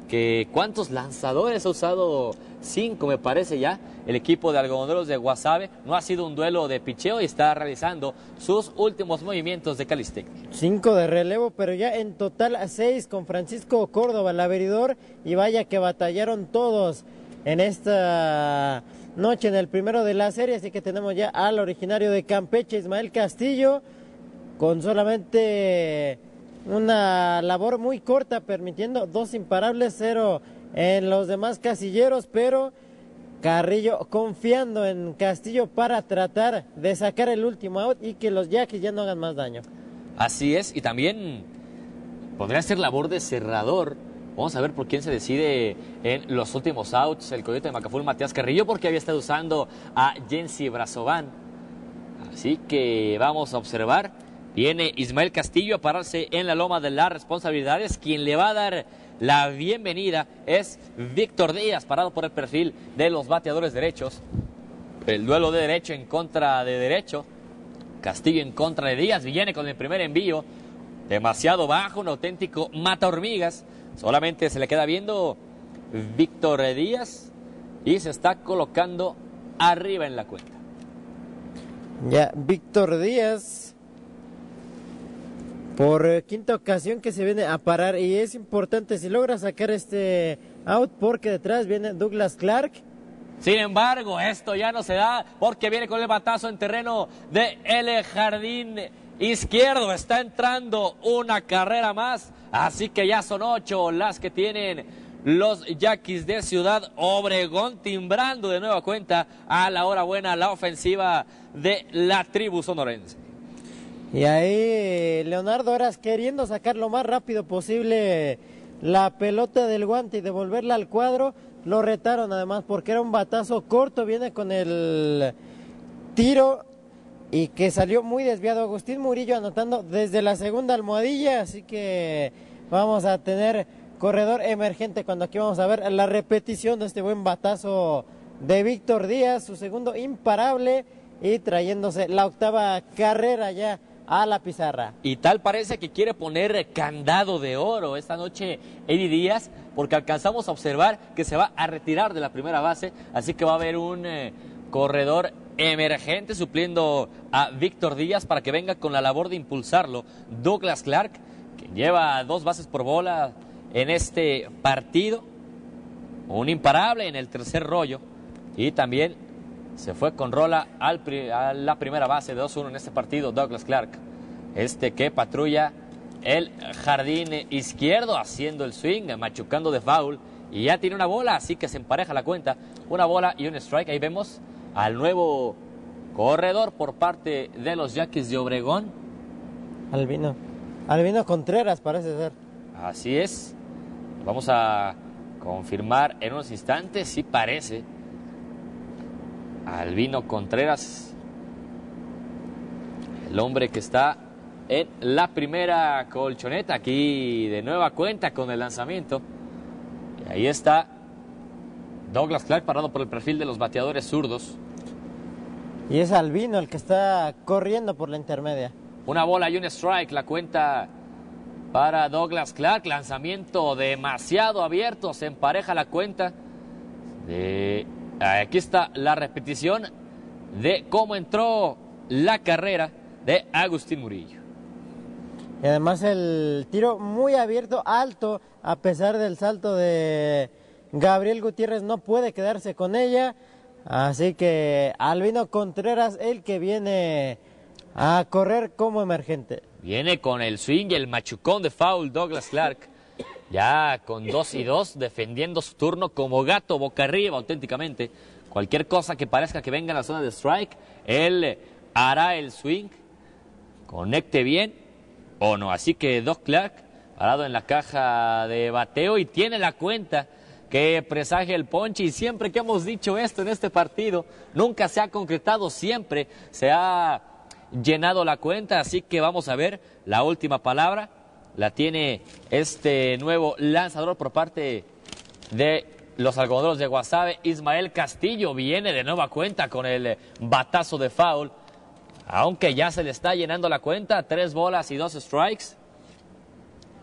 que cuántos lanzadores ha usado, cinco me parece ya, el equipo de algodoneros de Guasave. No ha sido un duelo de picheo y está realizando sus últimos movimientos de calistenia. Cinco de relevo, pero ya en total seis con Francisco Córdoba, el abridor, y vaya que batallaron todos en esta noche en el primero de la serie, así que tenemos ya al originario de Campeche, Ismael Castillo, con solamente una labor muy corta, permitiendo dos imparables, cero en los demás casilleros, pero Carrillo confiando en Castillo para tratar de sacar el último out y que los Yaquis ya no hagan más daño. Así es, y también podría ser labor de cerrador. Vamos a ver por quién se decide en los últimos outs el coyote de Macaful, Matías Carrillo, porque había estado usando a Jensi Brazovan. Así que vamos a observar. Viene Ismael Castillo a pararse en la loma de las responsabilidades. Quien le va a dar la bienvenida es Víctor Díaz, parado por el perfil de los bateadores derechos. El duelo de derecho en contra de derecho. Castillo en contra de Díaz. Viene con el primer envío. Demasiado bajo, un auténtico mata hormigas. Solamente se le queda viendo Víctor Díaz y se está colocando arriba en la cuenta. Ya, Víctor Díaz, por quinta ocasión que se viene a parar, y es importante si logra sacar este out porque detrás viene Douglas Clark. Sin embargo, esto ya no se da porque viene con el batazo en terreno de el jardín izquierdo. Está entrando una carrera más, así que ya son ocho las que tienen los Yaquis de Ciudad Obregón, timbrando de nueva cuenta a la hora buena la ofensiva de la tribu sonorense. Y ahí Leonardo Eras queriendo sacar lo más rápido posible la pelota del guante y devolverla al cuadro. Lo retaron además porque era un batazo corto, viene con el tiro y que salió muy desviado. Agustín Murillo anotando desde la segunda almohadilla, así que vamos a tener corredor emergente cuando aquí vamos a ver la repetición de este buen batazo de Víctor Díaz, su segundo imparable y trayéndose la octava carrera ya a la pizarra. Y tal parece que quiere poner candado de oro esta noche Eddie Díaz, porque alcanzamos a observar que se va a retirar de la primera base, así que va a haber un eh, corredor emergente supliendo a Víctor Díaz para que venga con la labor de impulsarlo Douglas Clark, que lleva dos bases por bola en este partido, un imparable en el tercer rollo, y también se fue con rola al pri a la primera base de dos uno en este partido Douglas Clark, este que patrulla el jardín izquierdo haciendo el swing, machucando de foul, y ya tiene una bola, así que se empareja la cuenta, una bola y un strike. Ahí vemos al nuevo corredor por parte de los Yaquis de Obregón, Albino, Albino Contreras parece ser. Así es, vamos a confirmar en unos instantes, sí parece Albino Contreras, el hombre que está en la primera colchoneta, aquí de nueva cuenta con el lanzamiento. Y ahí está Douglas Clark parado por el perfil de los bateadores zurdos. Y es Albino el que está corriendo por la intermedia. Una bola y un strike, la cuenta para Douglas Clark. Lanzamiento demasiado abierto, se empareja la cuenta. De... Aquí está la repetición de cómo entró la carrera de Agustín Murillo. Y además el tiro muy abierto, alto, a pesar del salto de Gabriel Gutiérrez, no puede quedarse con ella. Así que Albino Contreras, el que viene a correr como emergente. Viene con el swing y el machucón de foul Douglas Clark. Ya con dos y dos, defendiendo su turno como gato boca arriba auténticamente. Cualquier cosa que parezca que venga en la zona de strike, él hará el swing, conecte bien o no. Así que Doug Clark parado en la caja de bateo y tiene la cuenta que presagia el ponche. Y siempre que hemos dicho esto en este partido, nunca se ha concretado, siempre se ha llenado la cuenta. Así que vamos a ver la última palabra. La tiene este nuevo lanzador por parte de los algodoneros de Guasave. Ismael Castillo viene de nueva cuenta con el batazo de foul. Aunque ya se le está llenando la cuenta, tres bolas y dos strikes.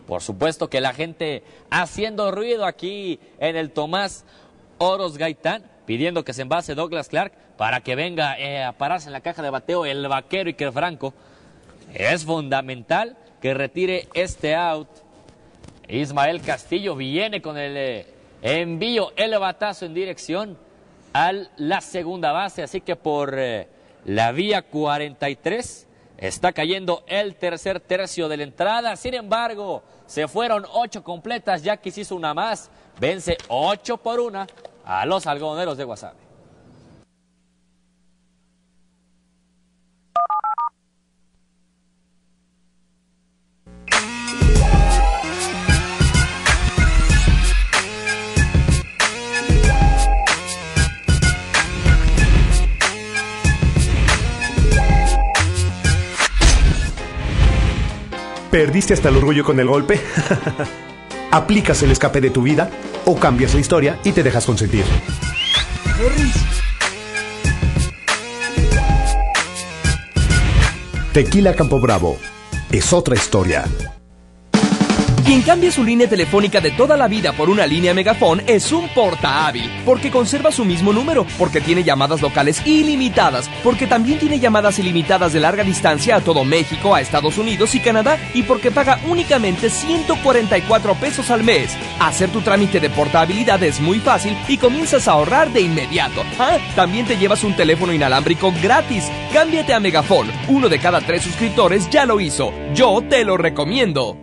Por supuesto que la gente haciendo ruido aquí en el Tomás Oros Gaitán, pidiendo que se envase Douglas Clark para que venga eh, a pararse en la caja de bateo el vaquero Iker Franco. Es fundamental que retire este out. Ismael Castillo viene con el eh, envío, el batazo en dirección a la segunda base, así que por eh, la vía cuarenta y tres está cayendo el tercer tercio de la entrada. Sin embargo, se fueron ocho completas, Yaquis hizo una más, vence ocho por una a los algodoneros de Guasave. ¿Perdiste hasta el orgullo con el golpe? ¿Aplicas el escape de tu vida o cambias la historia y te dejas consentir? Tequila Campo Bravo es otra historia. Quien cambia su línea telefónica de toda la vida por una línea Megafon es un porta hábil, porque conserva su mismo número, porque tiene llamadas locales ilimitadas, porque también tiene llamadas ilimitadas de larga distancia a todo México, a Estados Unidos y Canadá, y porque paga únicamente ciento cuarenta y cuatro pesos al mes. Hacer tu trámite de portabilidad es muy fácil y comienzas a ahorrar de inmediato. Ah, también te llevas un teléfono inalámbrico gratis. Cámbiate a Megafon. Uno de cada tres suscriptores ya lo hizo. Yo te lo recomiendo.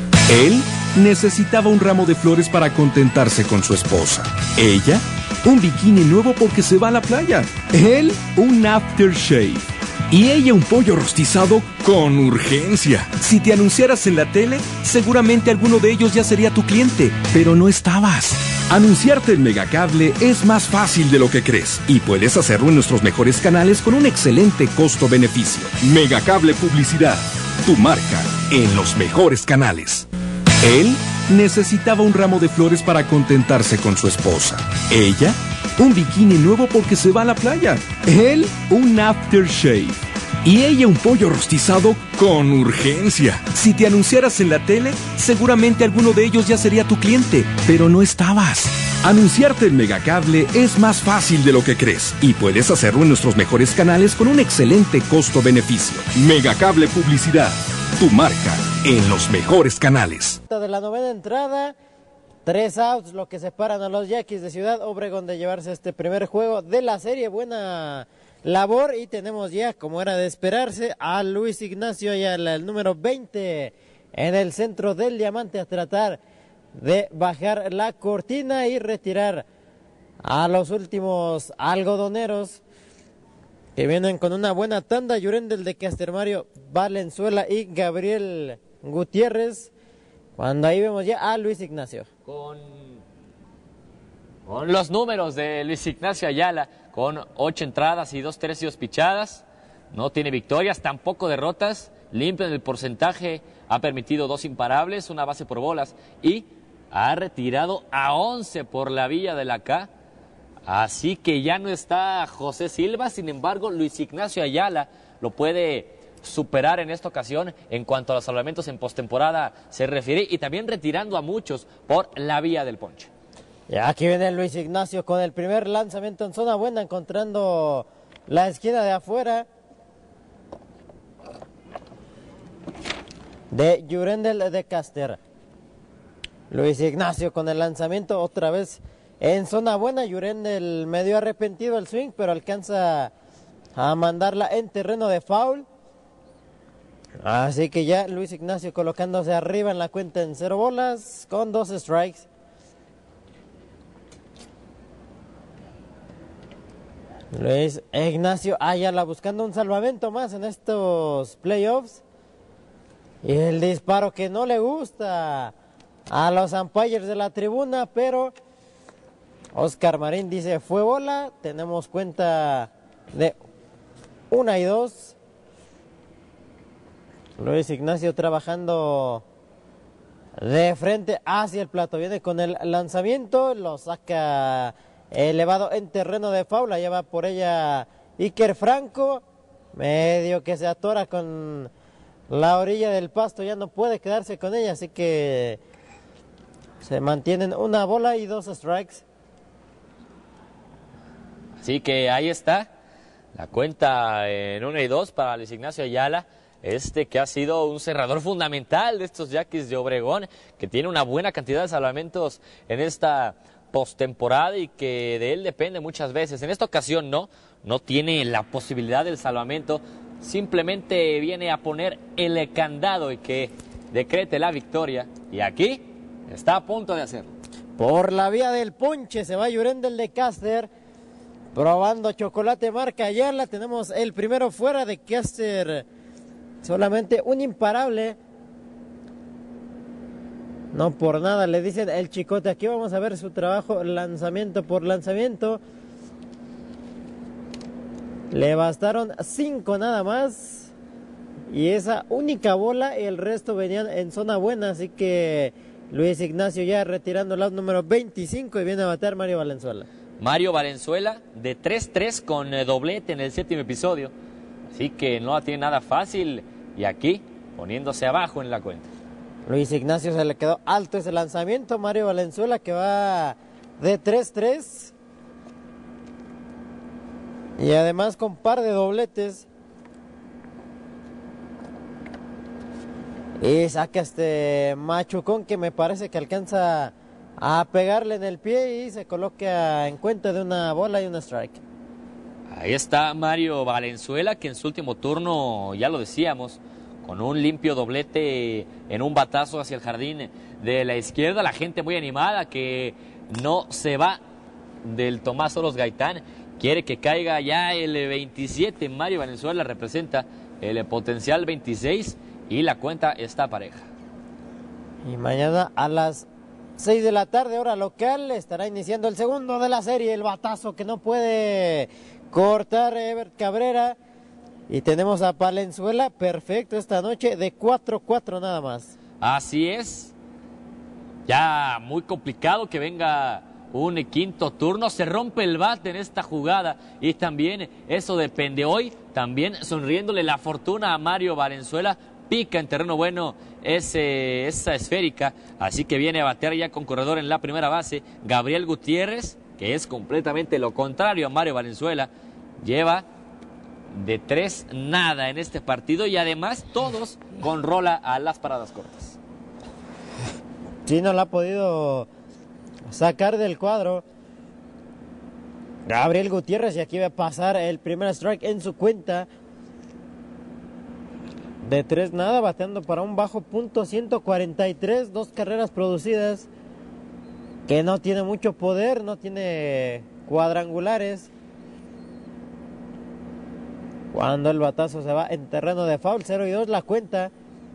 Él necesitaba un ramo de flores para contentarse con su esposa. Ella, un bikini nuevo porque se va a la playa. Él, un aftershave. Y ella un pollo rostizado con urgencia. Si te anunciaras en la tele, seguramente alguno de ellos ya sería tu cliente, pero no estabas. Anunciarte en Megacable es más fácil de lo que crees y puedes hacerlo en nuestros mejores canales con un excelente costo-beneficio. Megacable Publicidad, tu marca en los mejores canales. Él necesitaba un ramo de flores para contentarse con su esposa. Ella, un bikini nuevo porque se va a la playa. Él, un aftershave. Y ella un pollo rostizado con urgencia. Si te anunciaras en la tele, seguramente alguno de ellos ya sería tu cliente, pero no estabas. Anunciarte en Megacable es más fácil de lo que crees y puedes hacerlo en nuestros mejores canales con un excelente costo-beneficio. Megacable Publicidad, tu marca en los mejores canales. De la novena entrada, tres outs, lo que separan a los Yaquis de Ciudad Obregón de llevarse este primer juego de la serie. Buena labor y tenemos ya, como era de esperarse, a Luis Ignacio Ayala, el número veinte, en el centro del diamante a tratar de bajar la cortina y retirar a los últimos algodoneros que vienen con una buena tanda. Yurendel de Castermario, Valenzuela y Gabriel Gutiérrez, cuando ahí vemos ya a Luis Ignacio. Con, con los números de Luis Ignacio Ayala, con ocho entradas y dos tercios pichadas, no tiene victorias, tampoco derrotas, limpio en el porcentaje, ha permitido dos imparables, una base por bolas y ha retirado a once por la vía de la K. Así que ya no está José Silva, sin embargo Luis Ignacio Ayala lo puede superar en esta ocasión en cuanto a los salvamentos en postemporada se refiere y también retirando a muchos por la vía del ponche. Y aquí viene Luis Ignacio con el primer lanzamiento en zona buena, encontrando la esquina de afuera de Yurendel de Caster. Luis Ignacio con el lanzamiento otra vez en zona buena. Yurendel medio arrepentido el swing, pero alcanza a mandarla en terreno de foul. Así que ya Luis Ignacio colocándose arriba en la cuenta en cero bolas con dos strikes. Luis Ignacio Ayala buscando un salvamento más en estos playoffs. Y el disparo que no le gusta a los umpires de la tribuna, pero Oscar Marín dice fue bola. Tenemos cuenta de una y dos. Luis Ignacio trabajando de frente hacia el plato. Viene con el lanzamiento, lo saca elevado en terreno de faula. Lleva por ella Iker Franco, medio que se atora con la orilla del pasto, ya no puede quedarse con ella, así que se mantienen una bola y dos strikes. Así que ahí está la cuenta en una y dos para Luis Ignacio Ayala, este que ha sido un cerrador fundamental de estos Yaquis de Obregón, que tiene una buena cantidad de salvamentos en esta postemporada y que de él depende muchas veces. En esta ocasión no, no tiene la posibilidad del salvamento, simplemente viene a poner el candado y que decrete la victoria, y aquí está a punto de hacerlo. Por la vía del ponche se va Yurendel de Caster, probando chocolate marca Ayala. Tenemos el primero fuera de Caster, solamente un imparable. No por nada le dicen el chicote. Aquí vamos a ver su trabajo lanzamiento por lanzamiento. Le bastaron cinco nada más. Y esa única bola, y el resto venían en zona buena. Así que Luis Ignacio ya retirando el out número veinticinco y viene a batear Mario Valenzuela. Mario Valenzuela de tres tres con doblete en el séptimo episodio. Así que no la tiene nada fácil. Y aquí poniéndose abajo en la cuenta. Luis Ignacio se le quedó alto ese lanzamiento. Mario Valenzuela que va de tres tres. Y además con par de dobletes. Y saca este machucón que me parece que alcanza a pegarle en el pie y se coloca en cuenta de una bola y una strike. Ahí está Mario Valenzuela, que en su último turno, ya lo decíamos, con un limpio doblete en un batazo hacia el jardín de la izquierda. La gente muy animada que no se va del Tomás Oros Gaitán. Quiere que caiga ya el veintisiete. Mario Valenzuela representa el potencial veintiséis y la cuenta está pareja. Y mañana a las seis de la tarde, hora local, estará iniciando el segundo de la serie. El batazo que no puede cortar Ebert Cabrera. Y tenemos a Valenzuela perfecto esta noche de cuatro cuatro nada más. Así es. Ya muy complicado que venga un quinto turno. Se rompe el bate en esta jugada y también eso depende. Hoy también sonriéndole la fortuna a Mario Valenzuela. Pica en terreno bueno ese, esa esférica. Así que viene a batear ya con corredor en la primera base. Gabriel Gutiérrez, que es completamente lo contrario a Mario Valenzuela. Lleva de tres nada en este partido y además todos con rola a las paradas cortas. Sí, no la ha podido sacar del cuadro Gabriel Gutiérrez, y aquí va a pasar el primer strike en su cuenta. De tres nada, bateando para un bajo punto ciento cuarenta y tres, dos carreras producidas, que no tiene mucho poder, no tiene cuadrangulares. Cuando el batazo se va en terreno de foul, cero y dos la cuenta.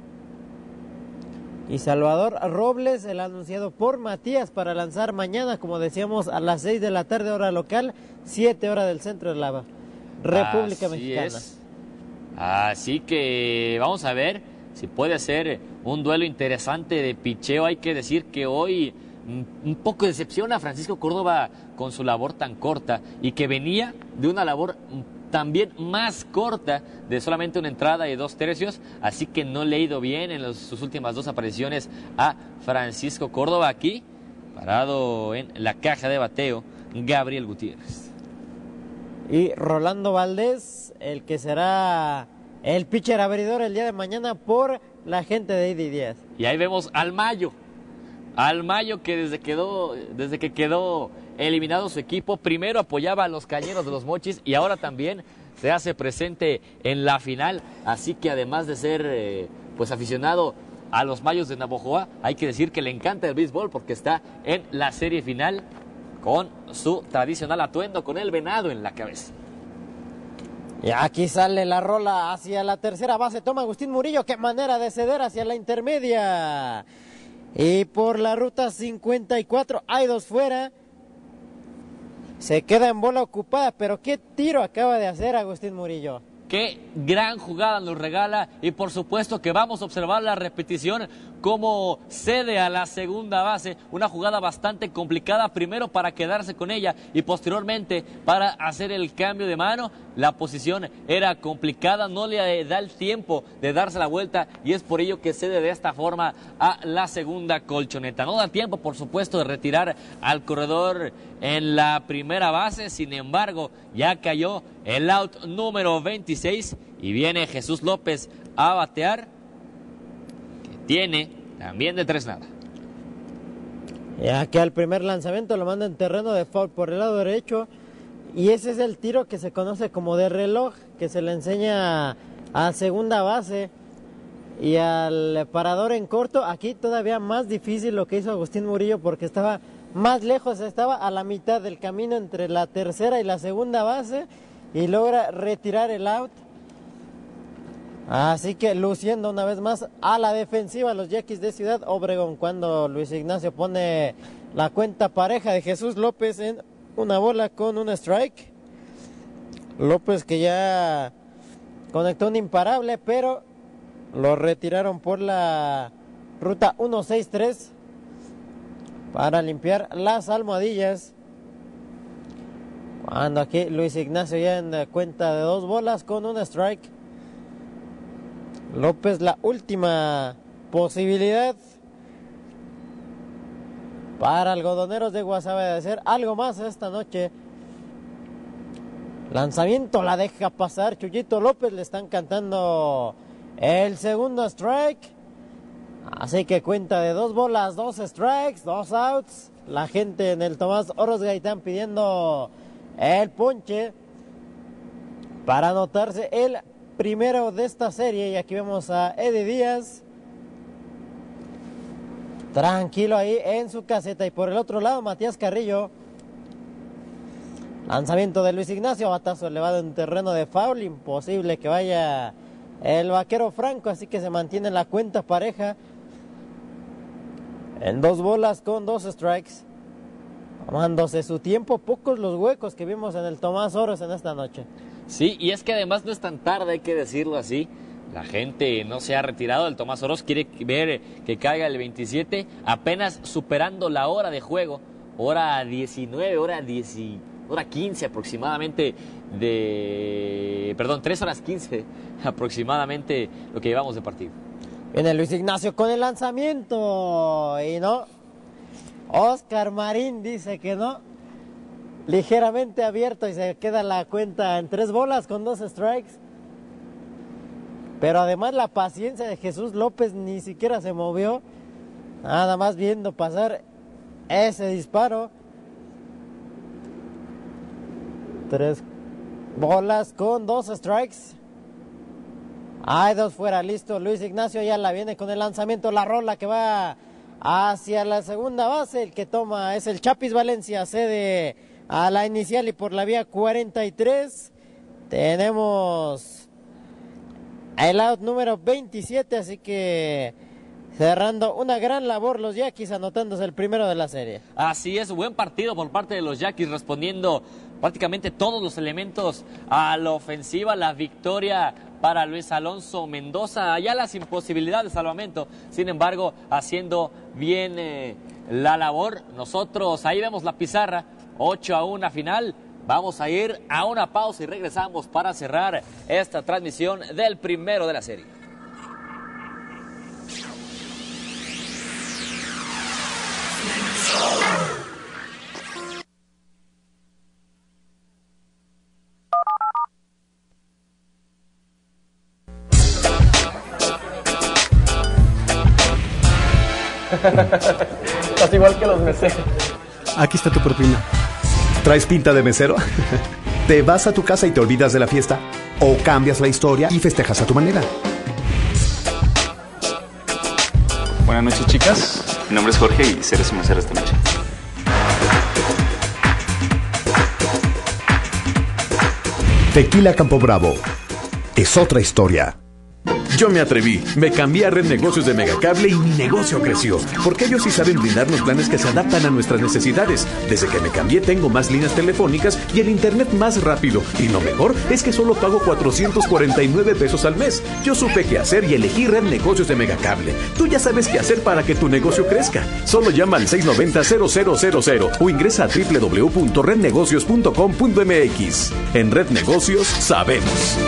Y Salvador Robles, el anunciado por Matías para lanzar mañana, como decíamos, a las seis de la tarde, hora local, siete horas del centro de la República Así Mexicana. Es. Así que vamos a ver si puede ser un duelo interesante de picheo. Hay que decir que hoy un poco decepciona a Francisco Córdoba con su labor tan corta y que venía de una labor también más corta de solamente una entrada y dos tercios, así que no le ha ido bien en los, sus últimas dos apariciones a Francisco Córdoba. Aquí, parado en la caja de bateo, Gabriel Gutiérrez. Y Rolando Valdés, el que será el pitcher abridor el día de mañana por la gente de Eddie Díaz. Y ahí vemos al Mayo, al Mayo que desde, quedó, desde que quedó eliminado su equipo, primero apoyaba a los Cañeros de los Mochis y ahora también se hace presente en la final. Así que además de ser eh, pues aficionado a los Mayos de Navojoa, hay que decir que le encanta el béisbol porque está en la serie final con su tradicional atuendo con el venado en la cabeza. Y aquí sale la rola hacia la tercera base, toma Agustín Murillo, qué manera de ceder hacia la intermedia. Y por la ruta cincuenta y cuatro hay dos fuera. Se queda en bola ocupada, pero qué tiro acaba de hacer Agustín Murillo. Qué gran jugada nos regala y por supuesto que vamos a observar la repetición como cede a la segunda base, una jugada bastante complicada, primero para quedarse con ella y posteriormente para hacer el cambio de mano. La posición era complicada, no le da el tiempo de darse la vuelta y es por ello que cede de esta forma a la segunda colchoneta. No da tiempo, por supuesto, de retirar al corredor en la primera base, sin embargo, ya cayó el out número veintiséis y viene Jesús López a batear, que tiene también de tres nada. Ya que al primer lanzamiento lo manda en terreno de foul por el lado derecho y ese es el tiro que se conoce como de reloj, que se le enseña a segunda base y al parador en corto. Aquí todavía más difícil lo que hizo Agustín Murillo porque estaba más lejos, estaba a la mitad del camino entre la tercera y la segunda base y logra retirar el out. Así que luciendo una vez más a la defensiva los Yaquis de Ciudad Obregón cuando Luis Ignacio pone la cuenta pareja de Jesús López en una bola con un strike. López que ya conectó un imparable, pero lo retiraron por la ruta uno seis tres para limpiar las almohadillas. Cuando aquí Luis Ignacio ya en cuenta de dos bolas con un strike. López la última posibilidad para Algodoneros de Guasave de hacer algo más esta noche. Lanzamiento la deja pasar Chuyito López, le están cantando el segundo strike. Así que cuenta de dos bolas, dos strikes, dos outs. La gente en el Tomás Oros Gaitán pidiendo el ponche para anotarse el primero de esta serie. Y aquí vemos a Eddie Díaz tranquilo ahí en su caseta. Y por el otro lado Matías Carrillo. Lanzamiento de Luis Ignacio, batazo elevado en terreno de foul. Imposible que vaya el vaquero Franco, así que se mantiene la cuenta pareja en dos bolas con dos strikes, tomándose su tiempo. Pocos los huecos que vimos en el Tomás Oros en esta noche. Sí, y es que además no es tan tarde, hay que decirlo así. La gente no se ha retirado, el Tomás Oros quiere ver que caiga el veintisiete, apenas superando la hora de juego, hora diecinueve, hora diez, hora quince aproximadamente de... Perdón, tres horas quince aproximadamente lo que llevamos de partido. Viene Luis Ignacio con el lanzamiento y no. Oscar Marín dice que no. Ligeramente abierto y se queda la cuenta en tres bolas con dos strikes. Pero además la paciencia de Jesús López ni siquiera se movió. Nada más viendo pasar ese disparo. Tres bolas con dos strikes. Hay dos fuera, listo. Luis Ignacio ya la viene con el lanzamiento. La rola que va hacia la segunda base. El que toma es el Chapis Valencia. Cede a la inicial y por la vía cuarenta y tres. Tenemos el out número veintisiete. Así que cerrando una gran labor los Yaquis, anotándose el primero de la serie. Así es, buen partido por parte de los Yaquis, respondiendo prácticamente todos los elementos a la ofensiva. La victoria para Luis Alonso Mendoza, allá sin posibilidad de salvamento, sin embargo haciendo bien eh, la labor. Nosotros ahí vemos la pizarra, ocho a uno final. Vamos a ir a una pausa y regresamos para cerrar esta transmisión del primero de la serie. Estás igual que los meseros. Aquí está tu propina. ¿Traes pinta de mesero? ¿Te vas a tu casa y te olvidas de la fiesta? ¿O cambias la historia y festejas a tu manera? Buenas noches, chicas. Mi nombre es Jorge y seré su mesero esta noche. Tequila Campo Bravo es otra historia. Yo me atreví, me cambié a Red Negocios de Megacable y mi negocio creció, porque ellos sí saben brindarnos planes que se adaptan a nuestras necesidades. Desde que me cambié tengo más líneas telefónicas y el internet más rápido, y lo mejor es que solo pago cuatrocientos cuarenta y nueve pesos al mes. Yo supe qué hacer y elegí Red Negocios de Megacable. Tú ya sabes qué hacer para que tu negocio crezca. Solo llama al seis noventa cero cero cero cero o ingresa a doble u doble u doble u punto red negocios punto com punto m x. En Red Negocios sabemos.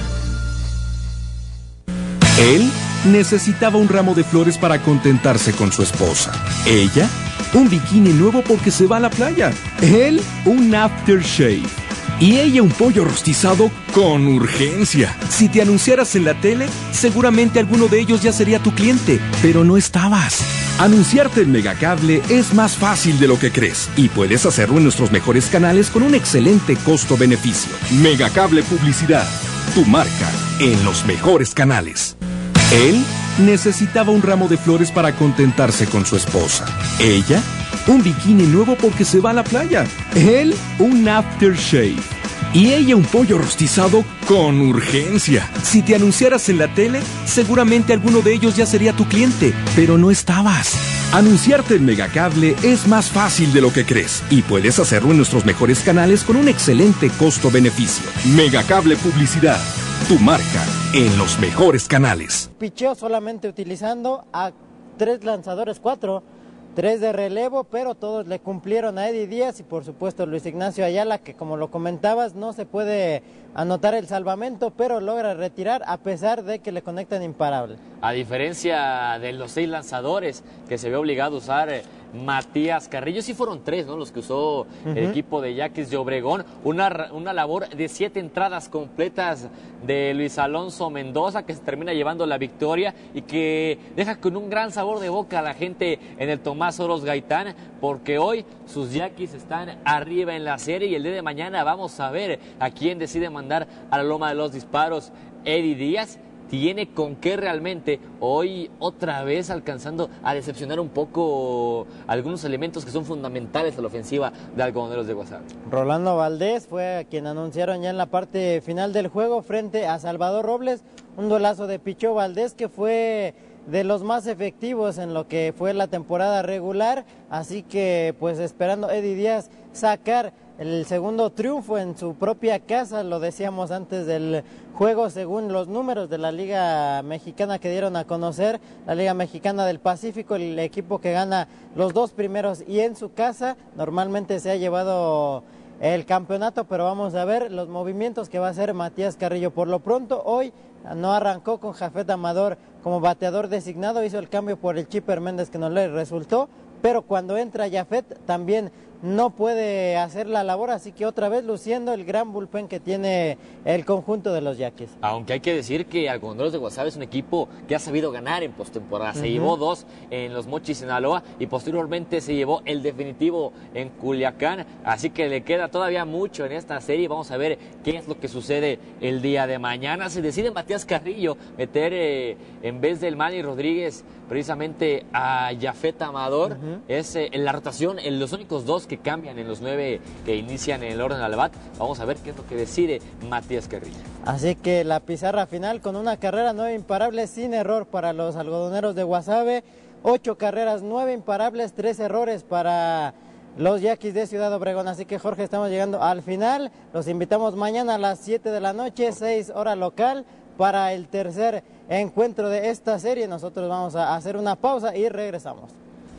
Él necesitaba un ramo de flores para contentarse con su esposa. Ella, un bikini nuevo porque se va a la playa. Él, un aftershave. Y ella un pollo rostizado con urgencia. Si te anunciaras en la tele, seguramente alguno de ellos ya sería tu cliente, pero no estabas. Anunciarte en Megacable es más fácil de lo que crees y puedes hacerlo en nuestros mejores canales con un excelente costo-beneficio. Megacable Publicidad, tu marca en los mejores canales. Él necesitaba un ramo de flores para contentarse con su esposa. Ella, un bikini nuevo porque se va a la playa. Él, un aftershave. Y ella un pollo rostizado con urgencia. Si te anunciaras en la tele, seguramente alguno de ellos ya sería tu cliente, pero no estabas. Anunciarte en Megacable es más fácil de lo que crees y puedes hacerlo en nuestros mejores canales con un excelente costo-beneficio. Megacable Publicidad, tu marca en los mejores canales. Picheó solamente utilizando a tres lanzadores, cuatro, tres de relevo, pero todos le cumplieron a Eddie Díaz y por supuesto Luis Ignacio Ayala, que como lo comentabas no se puede anotar el salvamento, pero logra retirar a pesar de que le conectan imparable. A diferencia de los seis lanzadores que se ve obligado a usar eh, Matías Carrillo, sí fueron tres, ¿no?, los que usó uh-huh. el equipo de Yaquis de Obregón. Una, una labor de siete entradas completas de Luis Alonso Mendoza, que se termina llevando la victoria y que deja con un gran sabor de boca a la gente en el Tomás Oros Gaitán, porque hoy sus Yaquis están arriba en la serie y el día de mañana vamos a ver a quién decide mandar a la loma de los disparos. Eddie Díaz tiene con qué realmente hoy otra vez alcanzando a decepcionar un poco algunos elementos que son fundamentales a la ofensiva de Algodoneros de Guasave. Rolando Valdés fue a quien anunciaron ya en la parte final del juego frente a Salvador Robles, un duelazo de pichó Valdés que fue de los más efectivos en lo que fue la temporada regular, así que pues esperando Eddie Díaz sacar el segundo triunfo en su propia casa, lo decíamos antes del juego, según los números de la Liga Mexicana que dieron a conocer, la Liga Mexicana del Pacífico, el equipo que gana los dos primeros y en su casa normalmente se ha llevado el campeonato, pero vamos a ver los movimientos que va a hacer Matías Carrillo. Por lo pronto, hoy no arrancó con Jafet Amador como bateador designado, hizo el cambio por el Chipper Méndez que no le resultó, pero cuando entra Jafet también no puede hacer la labor, así que otra vez luciendo el gran bullpen que tiene el conjunto de los Yaquis. Aunque hay que decir que Algodoneros de Guasave es un equipo que ha sabido ganar en postemporada. Se uh-huh. llevó dos en Los Mochis, Sinaloa, y posteriormente se llevó el definitivo en Culiacán, así que le queda todavía mucho en esta serie. Vamos a ver qué es lo que sucede el día de mañana. Se decide Matías Carrillo meter eh, en vez del Manny Rodríguez precisamente a Jafet Amador. Uh-huh. Es eh, en la rotación, en los únicos dos que cambian en los nueve que inician en el orden al bat. Vamos a ver qué es lo que decide Matías Carrillo. Así que la pizarra final con una carrera, nueve imparables sin error para los Algodoneros de Guasave, ocho carreras, nueve imparables, tres errores para los Yaquis de Ciudad Obregón. Así que Jorge, estamos llegando al final. Los invitamos mañana a las siete de la noche, seis hora local, para el tercer encuentro de esta serie. Nosotros vamos a hacer una pausa y regresamos.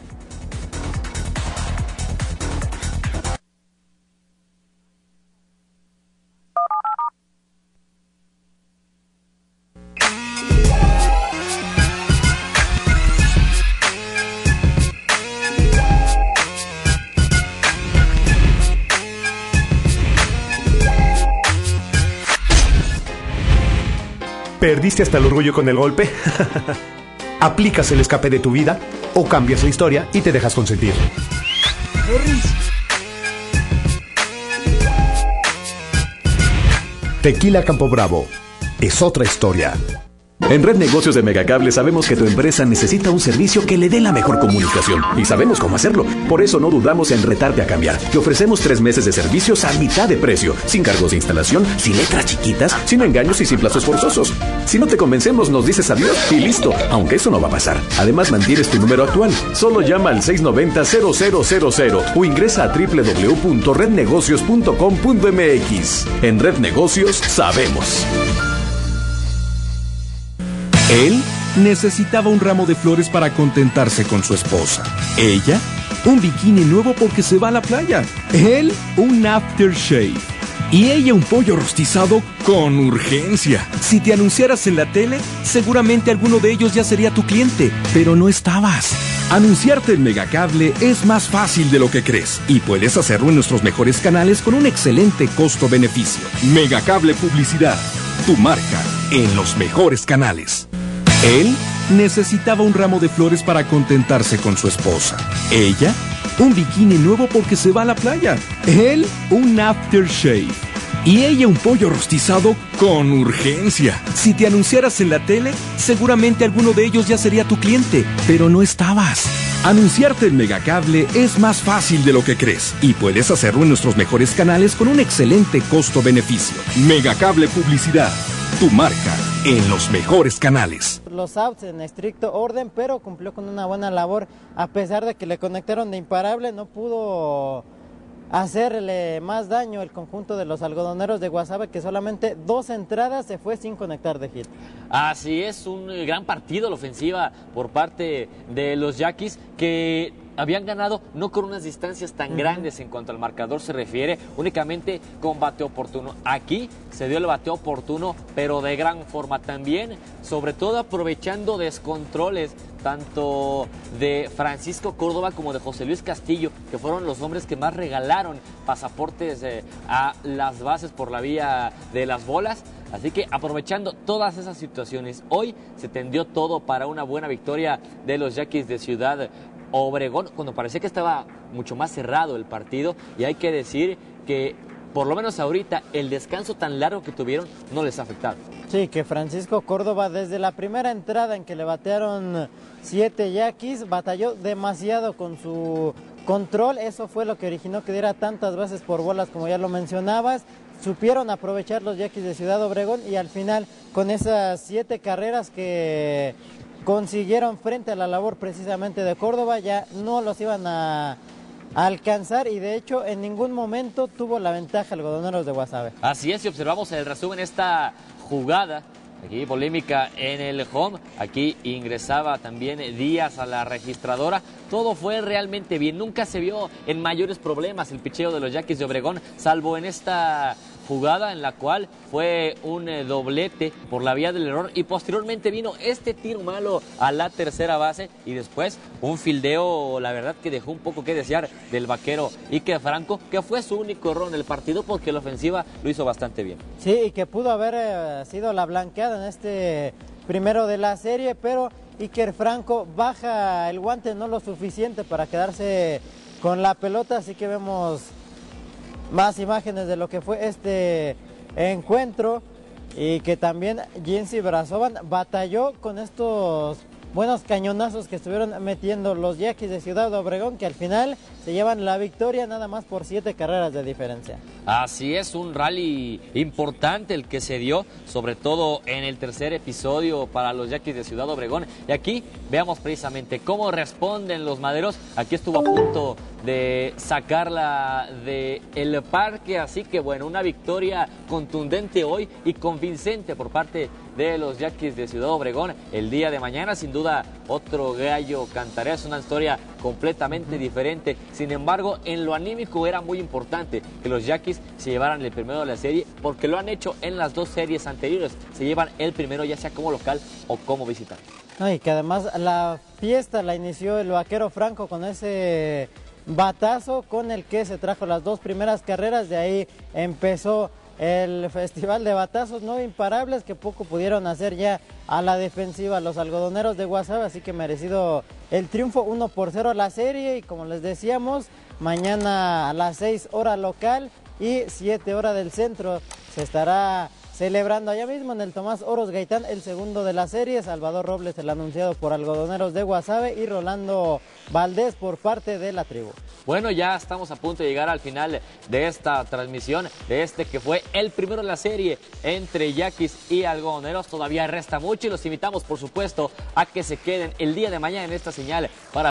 ¿Perdiste hasta el orgullo con el golpe? ¿Aplicas el escape de tu vida o cambias la historia y te dejas consentir? Tequila Campo Bravo es otra historia. En Red Negocios de Megacable sabemos que tu empresa necesita un servicio que le dé la mejor comunicación y sabemos cómo hacerlo. Por eso no dudamos en retarte a cambiar. Te ofrecemos tres meses de servicios a mitad de precio, sin cargos de instalación, sin letras chiquitas, sin engaños y sin plazos forzosos. Si no te convencemos, nos dices adiós y listo, aunque eso no va a pasar. Además, mantienes tu número actual. Solo llama al seis noventa cero cero cero cero o ingresa a doble u doble u doble u punto red negocios punto com punto m x. En Red Negocios sabemos. Él necesitaba un ramo de flores para contentarse con su esposa. Ella, un bikini nuevo porque se va a la playa. Él, un aftershave. Y ella un pollo rostizado con urgencia. Si te anunciaras en la tele, seguramente alguno de ellos ya sería tu cliente, pero no estabas. Anunciarte en Megacable es más fácil de lo que crees y puedes hacerlo en nuestros mejores canales con un excelente costo-beneficio. Megacable Publicidad, tu marca en los mejores canales. Él necesitaba un ramo de flores para contentarse con su esposa. Ella, un bikini nuevo porque se va a la playa. Él, un aftershave. Y ella un pollo rostizado con urgencia. Si te anunciaras en la tele, seguramente alguno de ellos ya sería tu cliente, pero no estabas. Anunciarte en Megacable es más fácil de lo que crees y puedes hacerlo en nuestros mejores canales con un excelente costo-beneficio. Megacable Publicidad, tu marca en los mejores canales. Los outs en estricto orden, pero cumplió con una buena labor. A pesar de que le conectaron de imparable, no pudo hacerle más daño el conjunto de los algodoneros de Guasave, que solamente dos entradas se fue sin conectar de hit. Así es, un gran partido la ofensiva por parte de los Yaquis, que habían ganado no con unas distancias tan grandes en cuanto al marcador se refiere, únicamente con bateo oportuno. Aquí se dio el bateo oportuno, pero de gran forma también, sobre todo aprovechando descontroles tanto de Francisco Córdoba como de José Luis Castillo, que fueron los hombres que más regalaron pasaportes eh, a las bases por la vía de las bolas. Así que aprovechando todas esas situaciones, hoy se tendió todo para una buena victoria de los Yaquis de Ciudad Obregón, cuando parecía que estaba mucho más cerrado el partido, y hay que decir que por lo menos ahorita el descanso tan largo que tuvieron no les ha afectado. Sí, que Francisco Córdoba desde la primera entrada en que le batearon siete Yaquis, batalló demasiado con su control. Eso fue lo que originó que diera tantas bases por bolas como ya lo mencionabas. Supieron aprovechar los Yaquis de Ciudad Obregón y al final con esas siete carreras que consiguieron frente a la labor precisamente de Córdoba, ya no los iban a alcanzar y de hecho en ningún momento tuvo la ventaja algodoneros de Guasave. Así es, y observamos en el resumen esta jugada, aquí polémica en el home, aquí ingresaba también Díaz a la registradora, todo fue realmente bien, nunca se vio en mayores problemas el picheo de los Yaquis de Obregón, salvo en esta jugada en la cual fue un eh, doblete por la vía del error y posteriormente vino este tiro malo a la tercera base y después un fildeo, la verdad que dejó un poco que desear del vaquero Iker Franco, que fue su único error en el partido porque la ofensiva lo hizo bastante bien. Sí, y que pudo haber eh, sido la blanqueada en este primero de la serie, pero Iker Franco baja el guante no lo suficiente para quedarse con la pelota, así que vemos más imágenes de lo que fue este encuentro y que también Jensi Brazovan batalló con estos buenos cañonazos que estuvieron metiendo los Yaquis de Ciudad Obregón, que al final se llevan la victoria nada más por siete carreras de diferencia. Así es, un rally importante el que se dio, sobre todo en el tercer episodio para los Yaquis de Ciudad Obregón. Y aquí veamos precisamente cómo responden los maderos. Aquí estuvo a punto de sacarla del parque, así que bueno, una victoria contundente hoy y convincente por parte de los Yaquis de Ciudad Obregón. El día de mañana sin duda otro gallo cantará, es una historia completamente diferente. Sin embargo, en lo anímico era muy importante que los Yaquis se llevaran el primero de la serie, porque lo han hecho en las dos series anteriores, se llevan el primero ya sea como local o como visitante. No, y que además la fiesta la inició el vaquero Franco con ese batazo con el que se trajo las dos primeras carreras, de ahí empezó el festival de batazos no imparables que poco pudieron hacer ya a la defensiva los algodoneros de Guasave, así que merecido el triunfo, uno por cero la serie, y como les decíamos, mañana a las seis hora local y siete horas del centro se estará celebrando allá mismo en el Tomás Oros Gaitán el segundo de la serie. Salvador Robles, el anunciado por Algodoneros de Guasave, y Rolando Valdés por parte de la tribu. Bueno, ya estamos a punto de llegar al final de esta transmisión, de este que fue el primero de la serie entre Yaquis y Algodoneros. Todavía resta mucho y los invitamos, por supuesto, a que se queden el día de mañana en esta señal para